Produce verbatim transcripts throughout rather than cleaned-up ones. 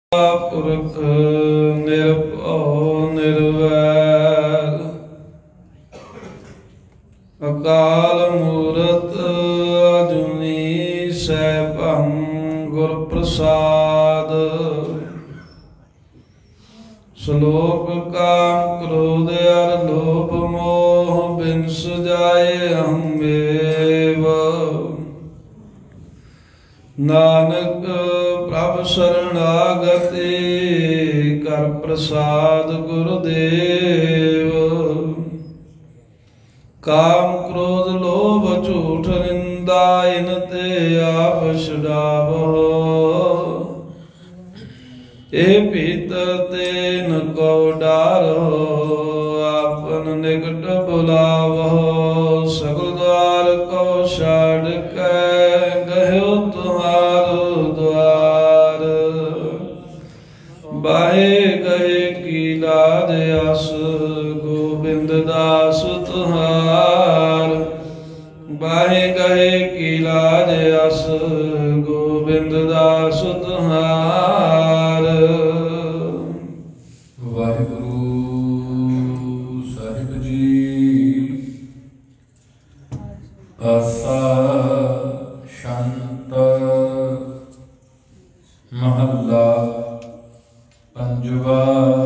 पुरख निरभउ निर्वैर अकाल मूरत अजूनी सैभं गुर प्रसाद। श्लोक काम क्रोध अर लोभ मोह बिंस जाए अहमेव। नानक प्रभ शरणागति कर प्रसाद गुरुदेव। काम क्रोध लोभ झूठ निंदा इन ते आप छुड़ावो। ए भीतर ते न को डारो आपन निकट बुलावो। सगल द्वार को छाड़ के गयो तुम्हारो द्वार। बाहे गए की लाज आस गोविंद दास तुहार। बाहे गए की लाज आस गोविंद दास तुहार। वाहिगुरु साहिब जी। आसा शांत महला पंजवा।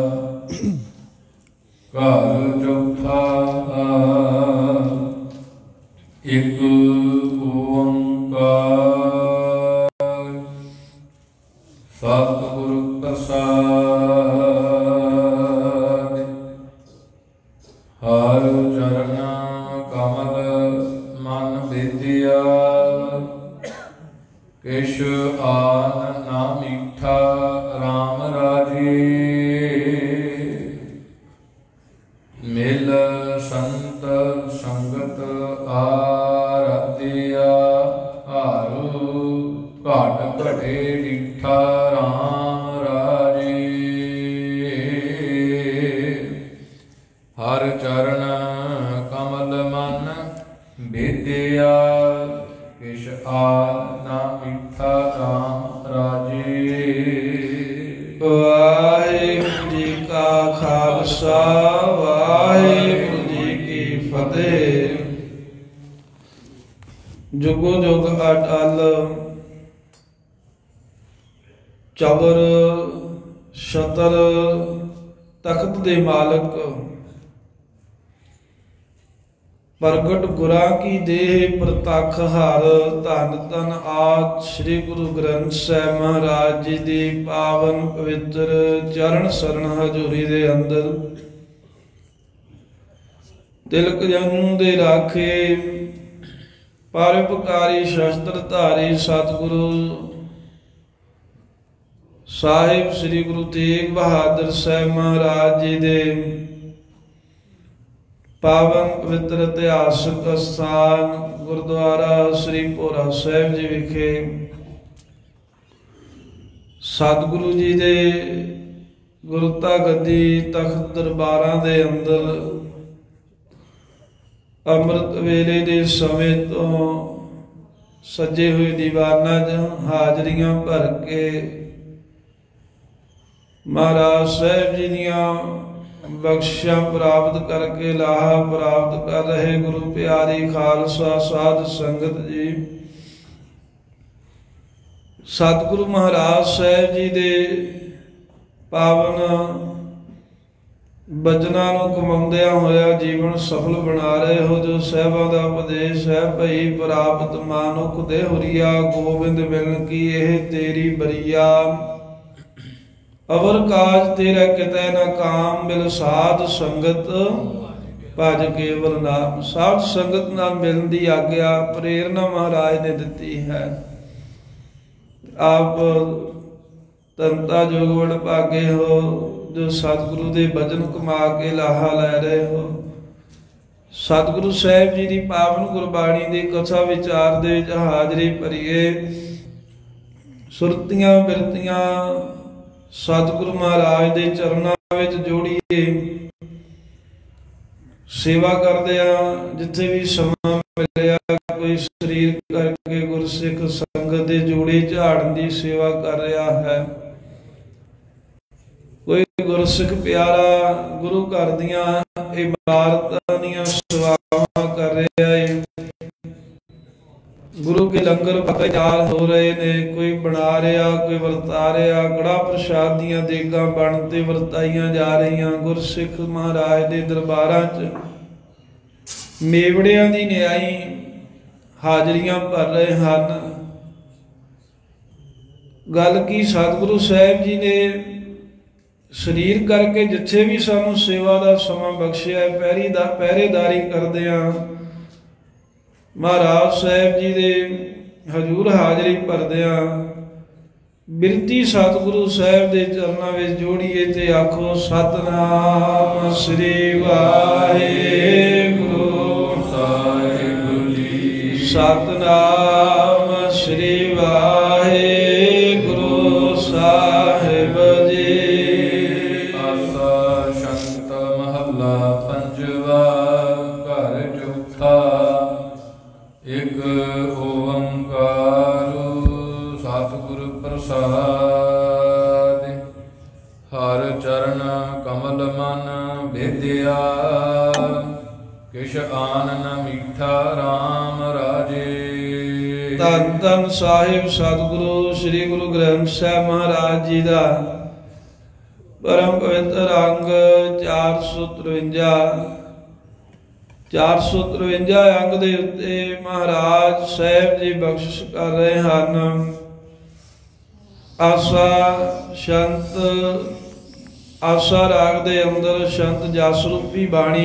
घर चौथा एक ओंकार। सतगुरु प्रसाद हर चरण कमल मन विद्या। किश आन ना मीठा राम राजे। मिल संत संगत आराध्या। हारू घाट घटे डिठा राम राजे। हर चरण कमल मन विद्या। किश आन ना मीठा राम राजे। वाहिगुरु जी का खालसा वाहिगुरु जी की फतेह। जुगो जुग अटल चबर छतर तख्त दे मालक। प्रगट गुरां की देह प्रतख हर। धन धन आद श्री गुरु ग्रंथ साहिब महाराज जी दी पावन पवित्र चरण सरन हजूरी दे अंदर। तिलक जनु दे राखे परोपकारी शस्त्र धारी सतगुरु साहिब श्री गुरु तेग बहादुर साहिब महाराज जी दे पावन पवित्र इतिहासक स्थान गुरुद्वारा श्री भोरा साहिब जी विखे सतगुरु जी दे गुरुता गद्दी तख्त दरबारां दे अंदर अमृत वेले दे समय तो सजे हुए दीवाना हाजरियां भर के महाराज साहिब जी दियां बख्शिशां प्राप्त करके लाहा प्राप्त कर रहे गुरु प्यारी खालसा साध संगत जी। सतगुरु महाराज साहिब जी दे पावन बचनां नूं कमाउंदियां होया जीवन सफल बना रहे हो। जो साहिबां दा उपदेश है भई प्राप्त मानुख दे हुरिया। गोबिंद मिलन की एह तेरी बरिया। अवर काज तेरा कितै न काम। मिल साध संगत भज केवल नाम। साध संगत नाल मिलन दी आग्या प्रेरणा महाराज ने दिती है। आप तंता जोग वड भागे हो जो सतगुरु दे भजन कमा के लाहा लै रहे हो। सतगुरु साहिब जी की पावन गुरबाणी की कथा विचार दे विच हाजरी भरीए। सुरतियां बिरतियां सतगुरु महाराज दे चरनां विच जोड़ीए। सेवा करदे आ जिथे भी समा मिलिया कोई शरीर करके गुरसिख संगत दे जोड़े झाड़न की सेवा कर रहा है। कोई गुरसिख प्यारा गुरु घर दियां इबारतां दियां सेवावां कर रहा है, गुरु के लंगर तैयार हो रहे ने, कोई बना रहा कोई वरता रहा, कड़ा प्रसाद दियां देगां बनते वरताइयां जा रही। गुरसिख महाराज के दरबारां च मेवड़ियां दी न्याई हाजरियां भर रहे हैं। गल की सतगुरु साहिब जी ने शरीर करके जिथे भी सानू सेवा का समा बख्शिया, पहरी दा पहरेदारी करदे आ, महाराज साहिब जी दे हजूर हाजरी भरदे बिरती सतगुरु साहिब दे चरनां विच जोड़ीए ते आखो सतनाम श्री वाहिगुरू साहिब जी, सतनाम श्री वाहिगुरू साहिब जी। आसा शंत महला पंजवा घर चौथा, एक ओंकार सतगुर प्रसाद, हर चरण कमल मन भेदिया, किश आन न मीठा राम राजे। धन धन साहिब सतगुरु श्री गुरु ग्रंथ साहिब महाराज जी का परम पवित्र अंग चार सौ तरवंजा चार सौ तरवंजा अंग दे उत्ते महाराज साहिब जी बख्शिश कर रहे हैं। आसा शंत आसा राग दे अंदर शंत जस रूपी बाणी,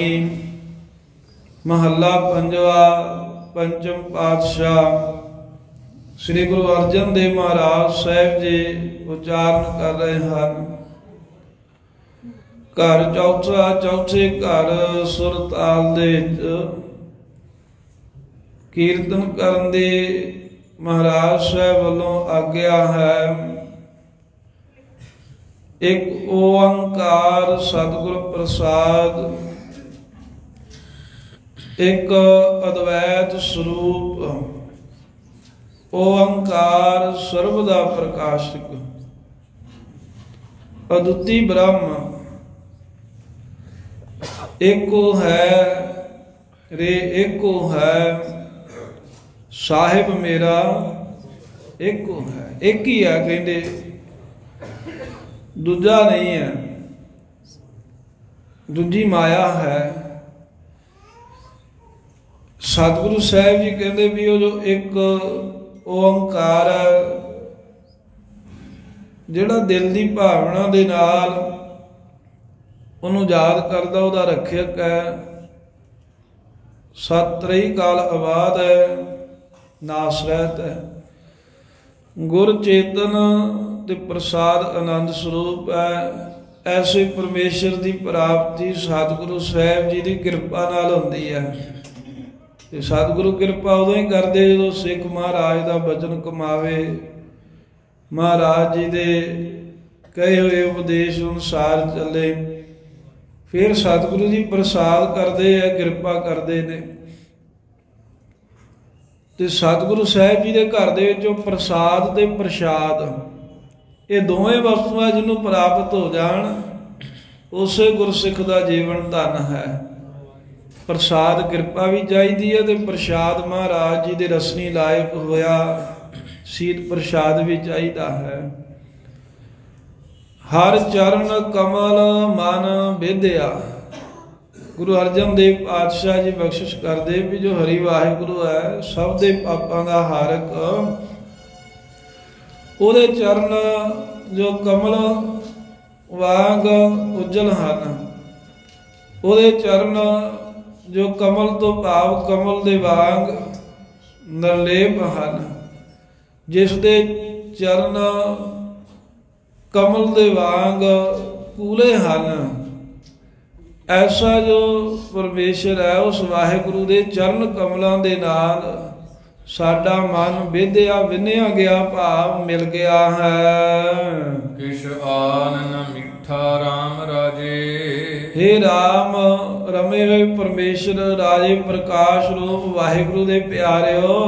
महला पंजवा, पंचम पातशाह श्री गुरु अर्जन देव महाराज साहिब जी उच्चारण कर रहे हैं। घर चौथा चौथे घर सुर ताल दे कीर्तन करन दी महाराज साहिब वालों आग्या है। एक ओंकार सतगुर प्रसाद, एक अद्वैत स्वरूप, ओंकार सर्वदा प्रकाशक, अद्वितीय ब्रह्म, एको है रे एको है, साहिब मेरा एको है। एक ही है कहते, दूजा नहीं है, दूजी माया है। सतगुरु साहिब जी कहते भी वो जो एक ओंकार है, जिहड़ा दिल की भावना दे नाल उन्हों याद करदा, उहदा रखियक है, सत त्रही काल आबाद है, नास रहत है। गुर चेतन ते प्रसाद आनंद स्वरूप है। ऐसे परमेश्वर की प्राप्ति सतगुरु साहिब जी की कृपा नाल हुंदी है। ते सतगुरु कृपा उदों ही करदे जदों सिख महाराज का वचन कमावे, महाराज जी दे कहे हुए उपदेश अनुसार चले, फिर सतगुरु जी प्रसाद करते हैं, कृपा करते ने। ते सतगुरु साहिब जी के घर दे विचों प्रसाद ते प्रसाद, ये दोवें वस्तुआं जिन्हों प्राप्त हो जान, उसे गुरसिख का जीवन धन है। प्रसाद कृपा भी चाहिए है, तो प्रसाद महाराज जी के रसनी लायक होया शीत प्रसाद भी चाहिए है। हर चरण कमल मन विद्या, गुरु अर्जन देव पातशाह जी बख्शिश करते भी जो हरि वाहिगुरु है सब दे पापां दा हारक, उहदे चरण जो कमल वांग उज्जल हन, उहदे चरण जो कमल तो भाव कमल दे वांग निर्लेप हन, जिस दे चरण कमल दे वांग कूले हन। ऐसा जो परमेश्वर है उस वाहिगुरु दे चरण कमलों दे नाल साडा मन विद्या विन्या गया भाव मिल गया है। किश आन न मीठा राम राजे, हे राम रमे हुए परमेश्वर राजे प्रकाश रूप वाहिगुरु दे प्यारिओ,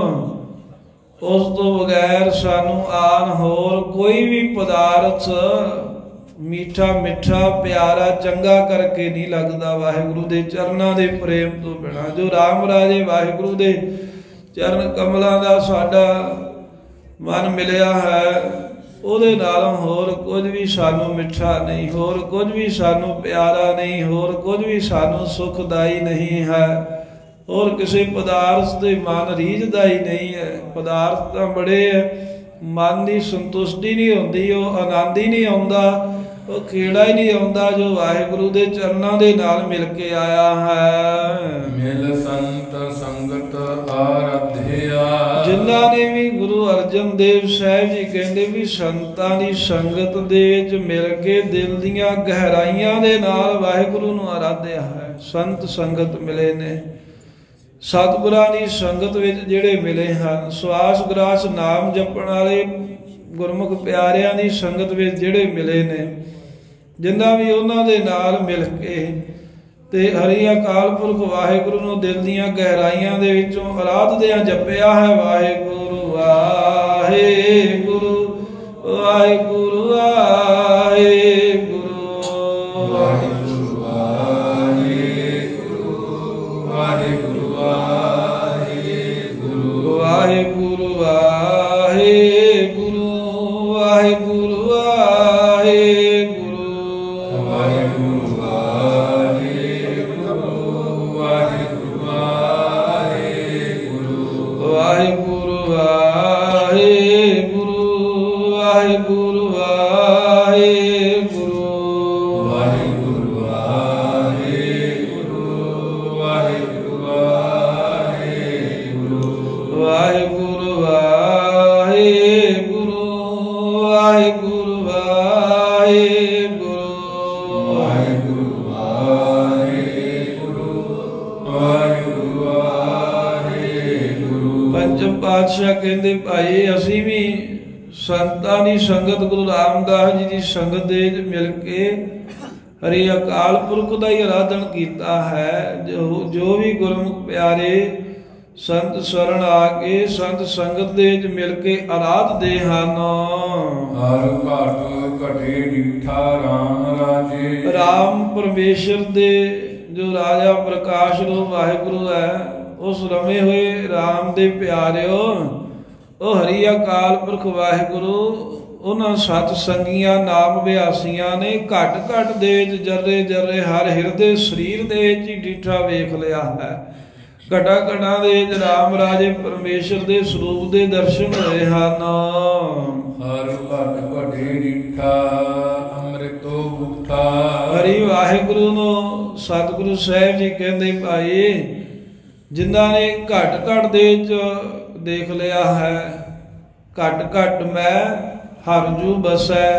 उस तो बगैर सानू आन होर कोई भी पदार्थ मीठा मिठा प्यारा चंगा करके नहीं लगता वाहिगुरु दे चरनां दे प्रेम तो बिना। जो राम राजे वाहिगुरु दे चरण कमलों का साडा मन मिलिया है ਉਹਦੇ ਨਾਲੋਂ ਹੋਰ ਕੁਝ ਵੀ ਸਾਨੂੰ ਮਿੱਠਾ ਨਹੀਂ, ਹੋਰ ਕੁਝ ਵੀ ਸਾਨੂੰ ਪਿਆਰਾ ਨਹੀਂ, ਹੋਰ ਕੁਝ ਵੀ ਸਾਨੂੰ ਸੁਖਦਾਈ ਨਹੀਂ ਹੈ, ਹੋਰ ਕਿਸੇ ਪਦਾਰਥ ਦੇ ਮਨ ਰੀਝਦਾ ਹੀ ਨਹੀਂ ਹੈ। ਪਦਾਰਥ ਤਾਂ ਬੜੇ ਮਨ ਦੀ ਸੰਤੁਸ਼ਟੀ ਨਹੀਂ ਹੁੰਦੀ, ਉਹ ਆਨੰਦ ਹੀ ਨਹੀਂ ਆਉਂਦਾ, ਉਹ ਖੇੜਾ ਹੀ ਨਹੀਂ ਆਉਂਦਾ ਜੋ ਵਾਹਿਗੁਰੂ ਦੇ ਚਰਨਾਂ ਦੇ ਨਾਲ ਮਿਲ ਕੇ ਆਇਆ ਹੈ। ਮਿਲ ਸੰਤ ਸੰਗਤ ਆਰਾਧਿਆ, ਜਿਨ੍ਹਾਂ ਨੇ ਵੀ ਗੁਰੂ ਅਰਜਨ ਦੇਵ ਸਾਹਿਬ ਜੀ ਕਹਿੰਦੇ ਵੀ ਸੰਤਾਂ ਦੀ ਸੰਗਤ ਦੇ ਵਿੱਚ ਮਿਲ ਕੇ ਦਿਲ ਦੀਆਂ ਗਹਿਰਾਈਆਂ ਦੇ ਨਾਲ ਵਾਹਿਗੁਰੂ ਨੂੰ ਆਰਾਧਿਆ ਹੈ। ਸੰਤ ਸੰਗਤ ਮਿਲੇ ਨੇ, ਸਤਿਗੁਰਾਂ ਦੀ ਸੰਗਤ ਵਿੱਚ ਜਿਹੜੇ ਮਿਲੇ ਹਨ, ਸਵਾਸ ਗ੍ਰਾਸ ਨਾਮ ਜਪਣ ਵਾਲੇ ਗੁਰਮੁਖ ਪਿਆਰਿਆਂ ਦੀ ਸੰਗਤ ਵਿੱਚ ਜਿਹੜੇ ਮਿਲੇ ਨੇ, ਜਿੰਨਾ ਵੀ ਉਹਨਾਂ ਦੇ ਨਾਲ ਮਿਲ ਕੇ ਤੇ ਹਰੀ ਅਕਾਲ ਪੁਰਖ ਵਾਹਿਗੁਰੂ ਨੂੰ ਦਿਲ ਦੀਆਂ ਗਹਿਰਾਈਆਂ ਦੇ ਵਿੱਚੋਂ ਆਰਾਧਦਿਆਂ ਜਪਿਆ ਹੈ ਵਾਹਿਗੁਰੂ ਵਾਹਿਗੁਰੂ ਵਾਹਿਗੁਰੂ ਵਾਹਿਗੁਰੂ ਵਾਹਿਗੁਰੂ ਵਾਹਿਗੁਰੂ ਵਾਹਿਗੁਰੂ ਵਾਹਿਗੁਰੂ ਵਾਹਿਗੁਰੂ ਵਾਹਿਗੁਰੂ ਵਾਹਿਗੁਰੂ ਕਹਿੰਦੇ ਭਾਈ ਅਸੀਂ ਵੀ ਸੰਤਾਂ ਦੀ ਸੰਗਤ ਗੁਰੂ ਰਾਮਦਾਸ ਜੀ ਦੀ ਸੰਗਤ ਦੇ ਵਿੱਚ ਮਿਲ ਕੇ ਹਰੀ ਅਕਾਲ ਪੁਰਖ ਦਾ ਹੀ ਆਰਾਧਨ ਕੀਤਾ ਹੈ। ਜੋ ਜੋ ਵੀ ਗੁਰਮੁਖ ਪਿਆਰੇ ਸੰਤ ਸ਼ਰਨ ਆ ਕੇ ਸੰਤ ਸੰਗਤ ਦੇ ਵਿੱਚ ਮਿਲ ਕੇ ਆਰਾਧਦੇ ਹਨ। ਹਰ ਘਟ ਘਟੇ ਡੀਠਾ ਰਾਮ ਰਾਜੇ, ਰਾਮ ਪਰਮੇਸ਼ਰ ਦੇ ਜੋ ਰਾਜਾ ਪ੍ਰਕਾਸ਼ ਰੂਪ ਵਾਹਿਗੁਰੂ ਹੈ, ਉਸ ਰਮੇ ਹੋਏ ਰਾਮ ਦੇ ਪਿਆਰਿਓ, ਉਹ ਹਰੀ ਅਕਾਲ ਪੁਰਖ ਵਾਹਿਗੁਰੂ ਉਹਨਾਂ ਸਤ ਸੰਗੀਆਂ ਨਾਮ ਅਭਿਆਸੀਆਂ ਨੇ ਘਟ ਘਟ ਦੇ ਵਿੱਚ ਜਰਰੇ ਜਰਰੇ ਹਰ ਹਿਰਦੇ ਸਰੀਰ ਦੇ ਵਿੱਚ ਹੀ ਡੀਠਾ ਵੇਖ ਲਿਆ ਹੈ। ਘਟਾ ਘਟਾਂ ਦੇ ਵਿੱਚ ਰਾਮ ਰਾਜੇ ਪਰਮੇਸ਼ਰ ਦੇ ਸਰੂਪ ਦੇ ਦਰਸ਼ਨ ਹੋਏ ਹਨ। ਹਰ ਘਟ ਘਟੇ ਡੀਠਾ ਅੰਮ੍ਰਿਤੋ ਬੁੱਠਾ, ਹਰੀ ਵਾਹਿਗੁਰੂ ਨੂੰ ਸਤਿਗੁਰੂ ਸਾਹਿਬ ਜੀ ਕਹਿੰਦੇ ਭਾਈ ਜਿਨ੍ਹਾਂ ਨੇ ਘਟ ਘਟ ਦੇ ਵਿੱਚ ਦੇਖ ਲਿਆ ਹੈ, ਘਟ ਘਟ ਮੈਂ ਹਰ ਜੂ ਬਸੈ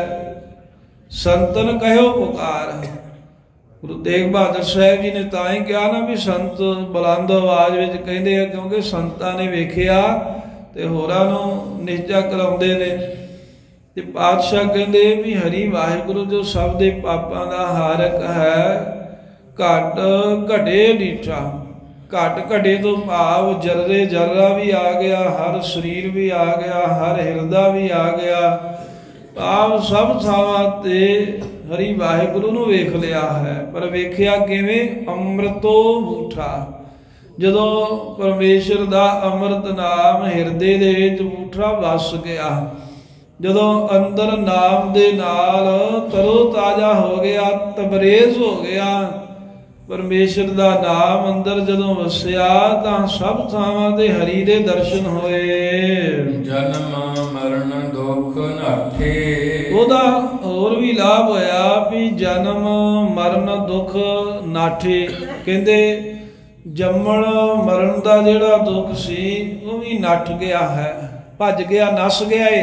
ਸੰਤਨ ਕਹਿਓ ਪੁਕਾਰ। ਗੁਰੂ ਤੇਗ ਬਹਾਦਰ ਸਾਹਿਬ ਜੀ ਨੇ ਤਾਂ ਹੀ ਕਿਹਾ ਨਾ ਵੀ ਸੰਤ ਬੁਲੰਦ ਆਵਾਜ਼ ਵਿੱਚ ਕਹਿੰਦੇ ਆ, ਕਿਉਂਕਿ ਸੰਤਾਂ ਨੇ ਵੇਖਿਆ ਤੇ ਹੋਰਾਂ ਨੂੰ ਨਿਹਚਾ ਕਰਾਉਂਦੇ ਨੇ। ਤੇ ਪਾਤਸ਼ਾਹ ਕਹਿੰਦੇ ਵੀ ਹਰੀ ਵਾਹਿਗੁਰੂ ਜੋ ਸਭ ਦੇ ਪਾਪਾਂ ਦਾ ਹਾਰਕ ਹੈ, ਘਟ ਘਟੇ ਡੀਠਾ, ਘਟ ਘਟੇ ਤੋਂ ਭਾਵ ਜਰਰੇ ਜਰਰਾ ਵੀ ਆ ਗਿਆ, ਹਰ ਸਰੀਰ ਵੀ ਆ ਗਿਆ, ਹਰ ਹਿਰਦਾ ਵੀ ਆ ਗਿਆ, ਭਾਵ ਸਭ ਥਾਵਾਂ ਤੇ ਹਰੀ ਵਾਹਿਗੁਰੂ ਨੂੰ ਵੇਖ ਲਿਆ ਹੈ। ਪਰ ਵੇਖਿਆ ਕਿਵੇਂ? ਅੰਮ੍ਰਿਤੋ ਬੂਠਾ, ਜਦੋਂ ਪਰਮੇਸ਼ਰ ਦਾ ਅੰਮ੍ਰਿਤ ਨਾਮ ਹਿਰਦੇ ਦੇ ਵਿੱਚ ਬੂਠਾ ਵਸ ਗਿਆ, ਜਦੋਂ ਅੰਦਰ ਨਾਮ ਦੇ ਨਾਲ ਤਰੋ ਤਾਜ਼ਾ ਹੋ ਗਿਆ, ਤਬਰੇਜ਼ ਹੋ ਗਿਆ, ਪਰਮੇਸ਼ਰ ਦਾ ਨਾਮ ਅੰਦਰ ਜਦੋਂ ਵਸਿਆ ਤਾਂ ਸਭ ਥਾਵਾਂ ਤੇ ਹਰੀ ਦੇ ਦਰਸ਼ਨ ਹੋਏ। ਜਨਮ ਮਰਨ ਦੁੱਖ ਨਾਠੇ, ਉਹਦਾ ਹੋਰ ਵੀ ਲਾਭ ਹੋਇਆ ਵੀ ਜਨਮ ਮਰਨ ਦੁੱਖ ਨਾਠੇ। ਕਹਿੰਦੇ ਜੰਮਣ ਮਰਨ ਦਾ ਜਿਹੜਾ ਦੁੱਖ ਸੀ ਉਹ ਵੀ ਨੱਠ ਗਿਆ ਹੈ, ਭੱਜ ਗਿਆ, ਨਸ ਗਿਆ ਏ।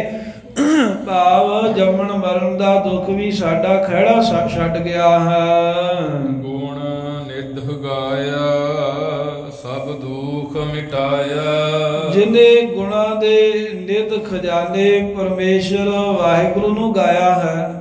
ਭਾਵ ਜੰਮਣ ਮਰਨ ਦਾ ਦੁੱਖ ਵੀ ਸਾਡਾ ਖਹਿੜਾ ਛੱਡ ਗਿਆ ਹੈ। ਗੁਣ ਨਿਧ ਗਾਇਆ ਸਭ ਦੁੱਖ ਮਿਟਾਇਆ, ਜਿਨੇ ਗੁਣਾਂ ਦੇ ਨਿਧ ਖਜ਼ਾਨੇ ਪਰਮੇਸ਼ਰ ਵਾਹਿਗੁਰੂ ਨੂੰ ਗਾਇਆ ਹੈ,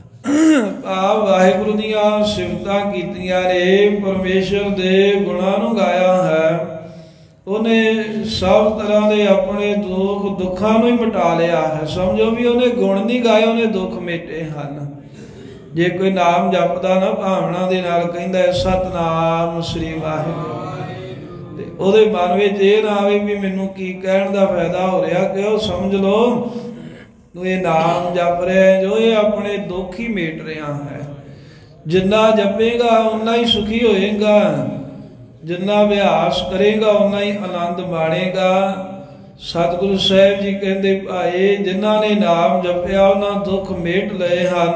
ਭਾਵ ਵਾਹਿਗੁਰੂ ਦੀਆਂ ਸਿਫਤਾਂ ਕੀਤੀਆਂ ਨੇ, ਪਰਮੇਸ਼ਰ ਦੇ ਗੁਣਾਂ ਨੂੰ ਗਾਇਆ ਹੈ, ਉਹਨੇ ਸਭ ਤਰ੍ਹਾਂ ਦੇ ਆਪਣੇ ਦੁੱਖ ਦੁੱਖਾਂ ਨੂੰ ਹੀ ਮਿਟਾ ਲਿਆ ਹੈ। ਸਮਝੋ ਵੀ ਉਹਨੇ ਗੁਣ ਨਹੀਂ ਗਾਏ, ਉਹਨੇ ਦੁੱਖ ਮਿਟੇ ਹਨ। ਜੇ ਕੋਈ ਨਾਮ ਜਪਦਾ ਨਾ ਭਾਵਨਾ ਦੇ ਨਾਲ ਕਹਿੰਦਾ ਸਤਨਾਮ ਸ੍ਰੀ ਵਾਹਿਗੁਰੂ, ਤੇ ਉਹਦੇ ਮਨ ਵਿੱਚ ਇਹ ਨਾ ਆਵੇ ਵੀ ਮੈਨੂੰ ਕੀ ਕਹਿਣ ਦਾ ਫਾਇਦਾ ਹੋ ਰਿਹਾ, ਕਿ ਉਹ ਸਮਝ ਲਓ ਤੂੰ ਇਹ ਨਾਮ ਜਪ ਰਿਹਾ ਜੋ ਇਹ ਆਪਣੇ ਦੁੱਖ ਹੀ ਮੇਟ ਰਿਹਾ ਹੈ। ਜਿੰਨਾ ਜਪੇਗਾ ਉਨਾ ਹੀ ਸੁਖੀ ਹੋਏਗਾ, ਜਿੰਨਾ ਅਭਿਆਸ ਕਰੇਗਾ ਉਨਾ ਹੀ ਆਨੰਦ ਮਾਣੇਗਾ। ਸਤਿਗੁਰੂ ਸਾਹਿਬ ਜੀ ਕਹਿੰਦੇ ਭਾਈ ਜਿਨ੍ਹਾਂ ਨੇ ਨਾਮ ਜਪਿਆ ਉਹਨਾਂ ਦੁੱਖ ਮੇਟ ਲਏ ਹਨ।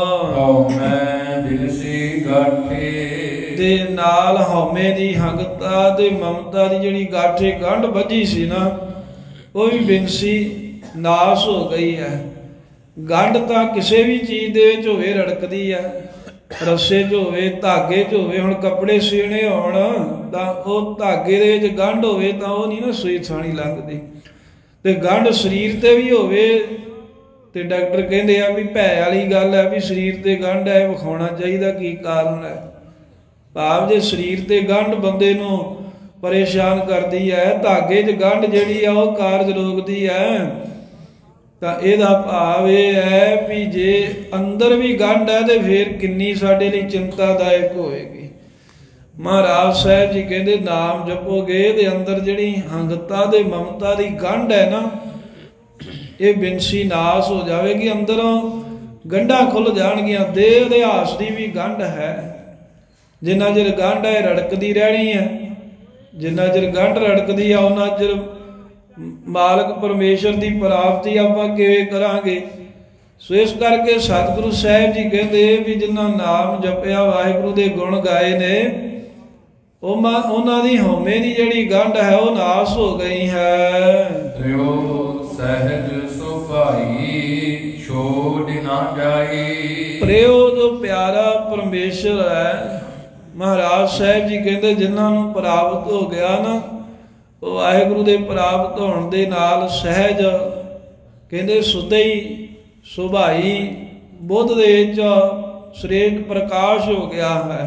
ਹਉਮੈ ਬਿਨਸੀ ਗਾਠੇ, ਤੇ ਨਾਲ ਹਉਮੈ ਦੀ ਹੰਗਤਾ ਤੇ ਮਮਤਾ ਦੀ ਜਿਹੜੀ ਗਾਠੇ ਗੰਢ ਵੱਜੀ ਸੀ ਨਾ, ਉਹ ਵੀ ਬਿਨਸੀ ਨਾਸ ਹੋ ਗਈ ਹੈ। ਗੰਢ ਤਾਂ ਕਿਸੇ ਵੀ ਚੀਜ਼ ਦੇ ਵਿੱਚ ਹੋਵੇ ਰੜਕਦੀ ਹੈ, ਰੱਸੇ 'ਚ ਹੋਵੇ, ਧਾਗੇ 'ਚ ਹੋਵੇ। ਹੁਣ ਕੱਪੜੇ ਸੀਣੇ ਹੋਣ ਤਾਂ ਉਹ ਧਾਗੇ ਦੇ ਵਿੱਚ ਗੰਢ ਹੋਵੇ ਤਾਂ ਉਹ ਨਹੀਂ ਨਾ ਸੂਈ ਥਾਣੀ ਲੰਘਦੀ, ਤੇ ਗੰਢ ਸਰੀਰ ਤੇ ਵੀ ਹੋਵੇ ਤੇ ਡਾਕਟਰ ਕਹਿੰਦੇ ਆ ਵੀ ਭੈ ਵਾਲੀ ਗੱਲ ਹੈ ਵੀ ਸਰੀਰ ਤੇ ਗੰਢ ਹੈ, ਵਿਖਾਉਣਾ ਚਾਹੀਦਾ ਕੀ ਕਾਰਨ ਹੈ। ਭਾਵ ਜੇ ਸਰੀਰ ਤੇ ਗੰਢ ਬੰਦੇ ਨੂੰ ਪਰੇਸ਼ਾਨ ਕਰਦੀ ਹੈ, ਧਾਗੇ 'ਚ ਗੰਢ ਜਿਹੜੀ ਆ ਉਹ ਕਾਰਜ ਰੋਕਦੀ ਹੈ, ਤਾਂ ਇਹਦਾ ਭਾਵ ਇਹ ਹੈ ਵੀ ਜੇ ਅੰਦਰ ਵੀ ਗੰਢ ਹੈ ਤੇ ਫਿਰ ਕਿੰਨੀ ਸਾਡੇ ਲਈ ਚਿੰਤਾਦਾਇਕ ਹੋਏਗੀ। ਮਹਾਰਾਜ ਸਾਹਿਬ ਜੀ ਕਹਿੰਦੇ ਨਾਮ ਜਪੋਗੇ ਤੇ ਅੰਦਰ ਜਿਹੜੀ ਹੰਗਤਾ ਤੇ ਮਮਤਾ ਦੀ ਗੰਢ ਹੈ ਨਾ, ਇਹ ਬਿਨਸੀ ਨਾਸ ਹੋ ਜਾਵੇਗੀ। ਅੰਦਰੋਂ ਗੰਢਾਂ ਖੁੱਲ ਜਾਣਗੀਆਂ। ਦੇਹ ਅਧਿਆਸ ਦੀ ਵੀ ਗੰਢ ਹੈ, ਜਿੰਨਾ ਚਿਰ ਗੰਢ ਹੈ ਰੜਕਦੀ ਰਹਿਣੀ ਹੈ। ਜਿੰਨਾ ਚਿਰ ਗੰਢ ਰੜਕਦੀ ਆ ਉਹਨਾਂ ਚਿਰ ਮਾਲਕ ਪਰਮੇਸ਼ਰ ਦੀ ਪ੍ਰਾਪਤੀ ਆਪਾਂ ਕਿਵੇਂ ਕਰਾਂਗੇ। ਸੋ ਇਸ ਕਰਕੇ ਸਤਿਗੁਰੂ ਸਾਹਿਬ ਜੀ ਕਹਿੰਦੇ ਵੀ ਜਿਨ੍ਹਾਂ ਨਾਮ ਜਪਿਆ, ਵਾਹਿਗੁਰੂ ਦੇ ਗੁਣ ਗਾਏ ਨੇ, ਉਹ ਉਹਨਾਂ ਦੀ ਹਉਮੈ ਦੀ ਜਿਹੜੀ ਗੰਢ ਹੈ ਉਹ ਨਾਸ ਹੋ ਗਈ ਹੈ। ਰਿਓ ਸਹਿਜ ਸੁਭਾਈ ਛੋੜ ਨਾ ਜਾਈ, ਪ੍ਰੇਉ ਜੋ ਪਿਆਰਾ ਪਰਮੇਸ਼ਰ ਹੈ, ਮਹਾਰਾਜ ਸਾਹਿਬ ਜੀ ਕਹਿੰਦੇ ਜਿਨ੍ਹਾਂ ਨੂੰ ਪ੍ਰਾਪਤ ਹੋ ਗਿਆ ਨਾ, ਉਹ ਵਾਹਿਗੁਰੂ ਦੇ ਪ੍ਰਾਪਤ ਹੋਣ ਦੇ ਨਾਲ ਸਹਿਜ ਕਹਿੰਦੇ ਸੁਧੇ ਹੀ ਸੁਭਾਈ ਬੁੱਧ ਦੇ ਵਿੱਚ ਸ੍ਰੇਸ਼ਟ ਪ੍ਰਕਾਸ਼ ਹੋ ਗਿਆ ਹੈ।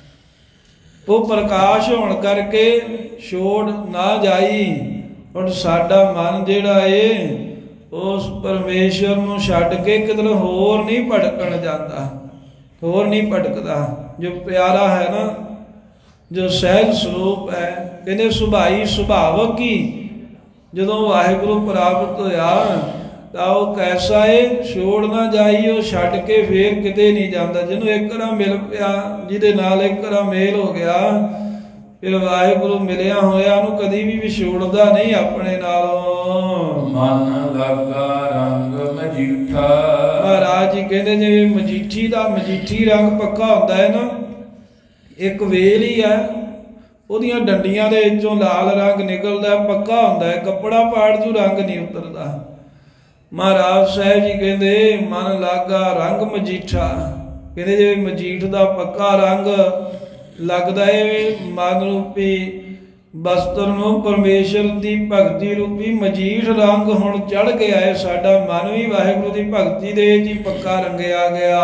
ਉਹ ਪ੍ਰਕਾਸ਼ ਹੋਣ ਕਰਕੇ ਛੋੜ ਨਾ ਜਾਈ। ਹੁਣ ਸਾਡਾ ਮਨ ਜਿਹੜਾ ਏ ਉਸ ਪਰਮੇਸ਼ਰ ਨੂੰ ਛੱਡ ਕੇ ਕਿਧਰ ਹੋਰ ਨਹੀਂ ਭਟਕਣ ਜਾਂਦਾ, ਹੋਰ ਨਹੀਂ ਭਟਕਦਾ। ਜੋ ਪਿਆਰਾ ਹੈ ਨਾ, ਜੋ ਸਹਿਜ ਸਰੂਪ ਹੈ, ਕਹਿੰਦੇ ਸੁਭਾਈ ਸੁਭਾਵਕ ਹੀ ਜਦੋਂ ਵਾਹਿਗੁਰੂ ਪ੍ਰਾਪਤ ਹੋਇਆ ਤਾਂ ਉਹ ਕੈਸਾ ਏ, ਛੋੜ ਨਾ ਜਾਈ। ਉਹ ਛੱਡ ਕੇ ਫੇਰ ਕਿਤੇ ਨਹੀਂ ਜਾਂਦਾ। ਜਿਹਨੂੰ ਇੱਕ ਵਾਰ ਮਿਲ ਪਿਆ, ਜਿਹਦੇ ਨਾਲ ਇੱਕ ਵਾਰ ਮੇਲ ਹੋ ਗਿਆ, ਫਿਰ ਵਾਹਿਗੁਰੂ ਮਿਲਿਆ ਹੋਇਆ ਉਹਨੂੰ ਕਦੀ ਵੀ ਵਿਛੋੜਦਾ ਨਹੀਂ ਆਪਣੇ ਨਾਲੋਂ। ਮਨ ਲੱਗਾ ਰੰਗ ਮਜੀਠਾ, ਮਹਾਰਾਜ ਜੀ ਕਹਿੰਦੇ ਜਿਵੇਂ ਮਜੀਠੀ ਦਾ ਮਜੀਠੀ ਰੰਗ ਪੱਕਾ ਹੁੰਦਾ ਹੈ ਨਾ, ਇੱਕ ਵੇਲ ਹੀ ਹੈ, ਉਹਦੀਆਂ ਡੰਡੀਆਂ ਦੇ ਵਿੱਚੋਂ ਲਾਲ ਰੰਗ ਨਿਕਲਦਾ, ਪੱਕਾ ਹੁੰਦਾ ਹੈ, ਕੱਪੜਾ ਪਾੜ ਜੂ ਰੰਗ ਨਹੀਂ ਉਤਰਦਾ। ਮਹਾਰਾਜ ਸਾਹਿਬ ਜੀ ਕਹਿੰਦੇ ਮਨ ਲਾਗਾ ਰੰਗ ਮਜੀਠਾ, ਕਹਿੰਦੇ ਜਿਵੇਂ ਮਜੀਠ ਦਾ ਪੱਕਾ ਰੰਗ ਲੱਗਦਾ ਏ, ਮਨ ਰੂਪੀ ਬਸਤਰ ਨੂੰ ਪਰਮੇਸ਼ਰ ਦੀ ਭਗਤੀ ਰੂਪੀ ਮਜੀਠ ਰੰਗ ਹੁਣ ਚੜ ਗਿਆ ਹੈ। ਸਾਡਾ ਮਨ ਵੀ ਵਾਹਿਗੁਰੂ ਦੀ ਭਗਤੀ ਦੇ ਵਿੱਚ ਹੀ ਪੱਕਾ ਰੰਗਿਆ ਗਿਆ।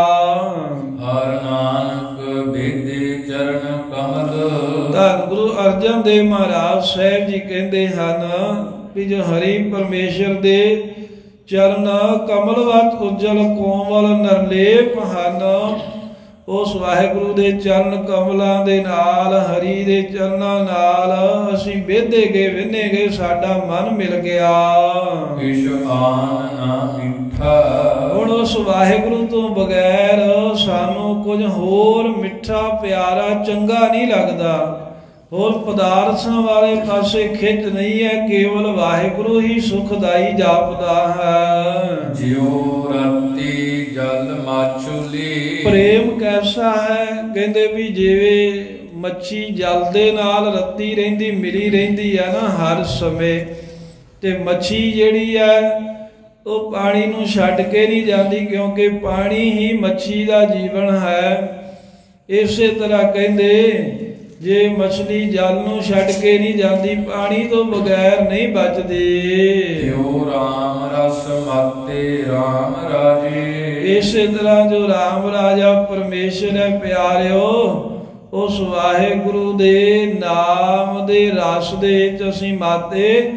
ਹਰ ਨਾਨਕ ਬੇਦੇ ਚਰਨ ਕਮਲ, ਧੰਨ ਗੁਰੂ ਅਰਜਨ ਦੇਵ ਮਹਾਰਾਜ ਸਾਹਿਬ ਜੀ ਕਹਿੰਦੇ ਹਨ ਵੀ ਜੋ ਹਰੀ ਪਰਮੇਸ਼ਰ ਦੇ ਚਰਨ ਕਮਲਵਤ ਉਜਲ ਕੋਮਲ ਨਿਰਲੇਪ ਹਨ, ਉਸ ਵਾਹਿਗੁਰੂ ਦੇ ਚਰਨ ਕਮਲਾਂ ਦੇ ਨਾਲ, ਹਰੀ ਦੇ ਚਰਨਾਂ ਨਾਲ ਅਸੀਂ ਵੇਧੇ ਗਏ, ਵਿੰਨੇ ਗਏ, ਸਾਡਾ ਮਨ ਮਿਲ ਗਿਆ। ਕਿਛ ਆਨ ਨਾ ਮਿੱਠਾ, ਹੁਣ ਉਸ ਵਾਹਿਗੁਰੂ ਤੋਂ ਬਗੈਰ ਸਾਨੂੰ ਕੁਝ ਹੋਰ ਮਿੱਠਾ ਪਿਆਰਾ ਚੰਗਾ ਨਹੀਂ ਲੱਗਦਾ। ਹੋਰ ਪਦਾਰਥਾਂ ਵਾਲੇ ਪਾਸੇ ਖਿੱਚ ਨਹੀਂ ਹੈ, ਕੇਵਲ ਵਾਹਿਗੁਰੂ ਹੀ ਸੁਖਦਾਈ ਜਾਪਦਾ ਹੈ। ਜਿਉ ਰਤੀ ਜਲ ਮਾਛੁਲੀ, ਪ੍ਰੇਮ ਕੈਸਾ ਹੈ, ਕਹਿੰਦੇ ਵੀ ਜਿਵੇਂ ਮੱਛੀ ਜਲ ਦੇ ਨਾਲ ਰੱਤੀ ਰਹਿੰਦੀ, ਮਿਲੀ ਰਹਿੰਦੀ ਹੈ ਨਾ ਹਰ ਸਮੇਂ, ਤੇ ਮੱਛੀ ਜਿਹੜੀ ਹੈ ਉਹ ਪਾਣੀ ਨੂੰ ਛੱਡ ਕੇ ਨਹੀਂ ਜਾਂਦੀ, ਕਿਉਂਕਿ ਪਾਣੀ ਹੀ ਮੱਛੀ ਦਾ ਜੀਵਨ ਹੈ। ਇਸੇ ਤਰ੍ਹਾਂ ਕਹਿੰਦੇ ਜੇ ਮਛਲੀ ਜਲ ਨੂੰ ਛੱਡ ਕੇ ਨਹੀਂ ਜਾਂਦੀ, ਪਾਣੀ ਤੋਂ ਬਗੈਰ ਨਹੀਂ ਬਚਦੀ। ਜਿਉ ਰਾਮ ਰਸ ਮਾਤੇ ਰਾਮ ਰਾਜੇ, ਇਸੇ ਤਰ੍ਹਾਂ ਜੋ ਰਾਮ ਰਾਜਾ ਪਰਮੇਸ਼ਰ ਹੈ ਪਿਆਰਿਓ, ਉਸ ਵਾਹਿਗੁਰੂ ਦੇ ਨਾਮ ਦੇ ਰਸ ਦੇ ਵਿੱਚ ਅਸੀਂ ਮਾਤੇ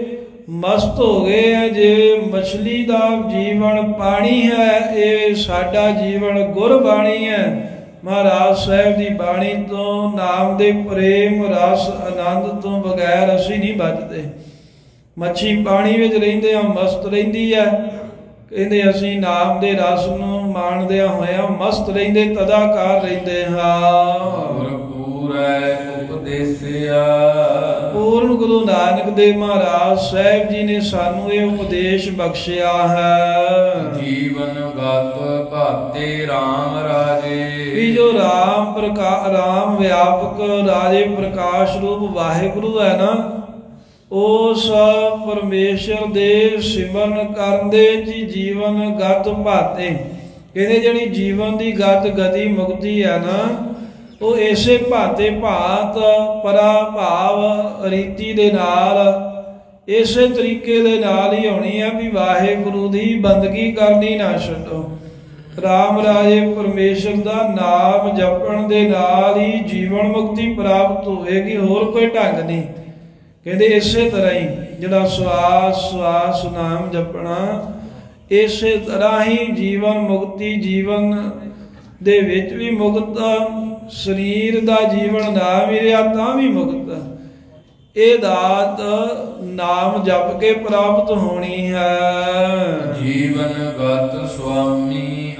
ਮਸਤ ਹੋ ਗਏ ਹੈ। ਜੇ ਮਛਲੀ ਦਾ ਜੀਵਨ ਪਾਣੀ ਹੈ, ਇਹ ਸਾਡਾ ਜੀਵਨ ਗੁਰਬਾਣੀ ਹੈ। ਮਹਾਰਾਜ ਸਾਹਿਬ ਦੀ ਬਾਣੀ ਤੋਂ, ਨਾਮ ਦੇ ਪ੍ਰੇਮ ਰਸ ਆਨੰਦ ਤੋਂ ਬਗੈਰ ਅਸੀਂ ਨਹੀਂ ਬਚਦੇ। ਮੱਛੀ ਪਾਣੀ ਵਿੱਚ ਰਹਿੰਦੇ ਆ ਮਸਤ ਰਹਿੰਦੀ ਹੈ, ਕਹਿੰਦੇ ਅਸੀਂ ਨਾਮ ਦੇ ਰਸ ਨੂੰ ਮਾਣਦਿਆਂ ਹੋਇਆਂ ਮਸਤ ਰਹਿੰਦੇ, ਤਦਾਕਾਰ ਰਹਿੰਦੇ ਹਾਂ। ਗੁਰਪੂਰੈ ਉਪਦੇਸਿਆ, ਪੂਰਨ ਗੁਰੂ ਨਾਨਕ ਦੇਵ ਮਹਾਰਾਜ ਸਾਹਿਬ ਜੀ ਨੇ ਸਾਨੂੰ ਇਹ ਉਪਦੇਸ਼ ਬਖਸ਼ਿਆ ਹੈ। ਜੀਵਨ ਗਤ ਭਾਤੇ ਰਾਮ ਰਾਜੇ, ਵੀ ਜੋ ਰਾਮ ਪ੍ਰਕਾਸ਼, ਰਾਮ ਵਿਆਪਕ ਰਾਜੇ ਪ੍ਰਕਾਸ਼ ਰੂਪ ਵਾਹਿਗੁਰੂ ਹੈ ਨਾ, ਉਸ ਪਰਮੇਸ਼ਰ ਦੇ ਸਿਮਰਨ ਕਰਨ ਦੇ ਜੀ ਜੀਵਨ ਗਤ ਭਾਤੇ। ਕਹਿੰਦੇ ਜਿਹੜੀ ਜੀਵਨ ਦੀ ਗਤ ਗਤੀ ਮੁਕਤੀ ਹੈ ਨਾ, ਉਹ ਇਸੇ ਭਾਤੇ ਭਾਤ ਪਰਾ ਭਾਵ ਰੀਤੀ ਦੇ ਨਾਲ, ਇਸੇ ਤਰੀਕੇ ਦੇ ਨਾਲ ਹੀ ਹੋਣੀ ਹੈ ਵੀ ਵਾਹਿਗੁਰੂ ਦੀ ਬੰਦਗੀ ਕਰਨੀ ਨਾ ਛੱਡੋ। ਰਾਮ ਰਾਜੇ ਪਰਮੇਸ਼ਰ ਦਾ ਨਾਮ ਜਪਣ ਦੇ ਨਾਲ ਹੀ ਜੀਵਨ ਮੁਕਤੀ ਪ੍ਰਾਪਤ ਹੋਵੇਗੀ, ਹੋਰ ਕੋਈ ਢੰਗ ਨਹੀਂ। ਕਹਿੰਦੇ ਇਸੇ ਤਰ੍ਹਾਂ ਹੀ ਜਿਹੜਾ ਸਵਾਸ ਸਵਾਸ ਨਾਮ ਜਪਣਾ, ਇਸੇ ਤਰ੍ਹਾਂ ਹੀ ਜੀਵਨ ਮੁਕਤੀ, ਜੀਵਨ ਦੇ ਵਿੱਚ ਵੀ ਮੁਕਤ, ਸਰੀਰ ਦਾ ਜੀਵਨ ਨਾ ਵੀ ਰਿਹਾ ਤਾਂ ਵੀ ਮੁਕਤ। ਇਹ ਦਾਤ ਨਾਮ ਜਪ ਕੇ ਪ੍ਰਾਪਤ ਹੋਣੀ ਹੈ। ਜੀਵਨ ਗਤ ਸੁਆਮੀ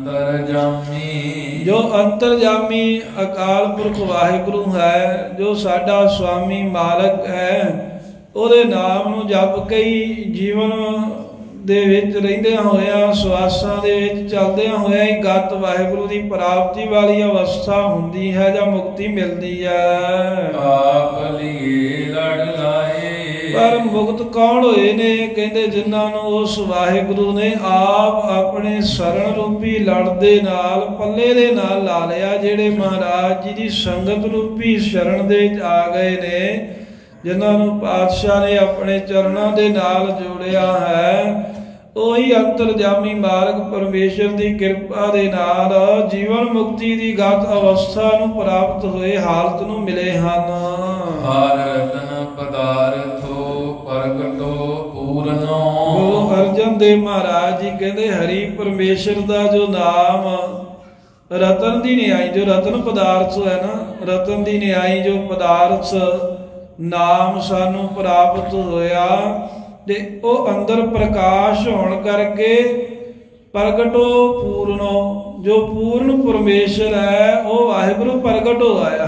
ਅੰਤਰਜਾਮੀ, ਜੋ ਅੰਤਰਜਾਮੀ ਅਕਾਲ ਪੁਰਖ ਵਾਹਿਗੁਰੂ ਹੈ, ਜੋ ਸਾਡਾ ਸੁਆਮੀ ਮਾਲਕ ਹੈ, ਉਹਦੇ ਨਾਮ ਨੂੰ ਜਪ ਕੇ ਹੀ ਜੀਵਨ ਦੇ ਵਿੱਚ ਰਹਿੰਦਿਆਂ ਹੋਇਆਂ, ਸਵਾਸਾਂ ਦੇ ਵਿੱਚ ਚੱਲਦਿਆਂ ਹੋਇਆਂ ਹੀ ਗਤ ਵਾਹਿਗੁਰੂ ਦੀ ਪ੍ਰਾਪਤੀ ਵਾਲੀ ਅਵਸਥਾ ਹੁੰਦੀ ਹੈ ਜਾਂ ਮੁਕਤੀ ਮਿਲਦੀ ਹੈ। ਆਪ ਲਈਏ ਲੜ ਲਾਏ, ਪਰ ਮੁਕਤ ਕੌਣ ਹੋਏ ਨੇ? ਕਹਿੰਦੇ ਜਿਨ੍ਹਾਂ ਨੂੰ ਉਸ ਵਾਹਿਗੁਰੂ ਨੇ ਆਪ ਆਪਣੇ ਸ਼ਰਨ ਰੂਪੀ ਲੜ ਦੇ ਨਾਲ, ਪੱਲੇ ਦੇ ਨਾਲ ਲਾ ਲਿਆ, ਜਿਹੜੇ ਮਹਾਰਾਜ ਜੀ ਦੀ ਸੰਗਤ ਰੂਪੀ ਸ਼ਰਨ ਦੇ ਆ ਗਏ ਨੇ, ਜਿਨ੍ਹਾਂ ਨੂੰ ਪਾਤਸ਼ਾਹ ਨੇ ਆਪਣੇ ਚਰਨਾਂ ਦੇ ਨਾਲ ਜੋੜਿਆ ਹੈ, ਉਹੀ ਅੰਤਰਜਾਮੀ ਮਾਰਗ ਪਰਮੇਸ਼ਰ ਦੀ ਕਿਰਪਾ ਦੇ ਨਾਲ ਜੀਵਨ ਮੁਕਤੀ ਦੀ ਗਤ ਅਵਸਥਾ ਨੂੰ ਪ੍ਰਾਪਤ ਹੋਏ ਹਾਲਤ ਨੂੰ ਮਿਲੇ ਹਨ। ਹਰ ਰਤਨ ਪਦਾਰਥੋ ਪ੍ਰਗਟੋ ਪੂਰਨੋ, ਗੁਰੂ ਅਰਜਨ ਦੇਵ ਮਹਾਰਾਜ ਜੀ ਕਹਿੰਦੇ ਹਰੀ ਪਰਮੇਸ਼ਰ ਦਾ ਜੋ ਨਾਮ ਰਤਨ ਦੀ ਨਿਆਈ, ਜੋ ਰਤਨ ਪਦਾਰਥ ਹੈ ਨਾ, ਰਤਨ ਦੀ ਨਿਆਈ ਜੋ ਪਦਾਰਥ ਨਾਮ ਸਾਨੂੰ ਪ੍ਰਾਪਤ ਹੋਇਆ, ਤੇ ਉਹ ਅੰਦਰ ਪ੍ਰਕਾਸ਼ ਹੋਣ ਕਰਕੇ ਪ੍ਰਗਟੋ ਪੂਰਨੋ, ਜੋ ਪੂਰਨ ਪਰਮੇਸ਼ਰ ਹੈ ਉਹ ਵਾਹਿਗੁਰੂ ਪ੍ਰਗਟ ਹੋ ਆਇਆ।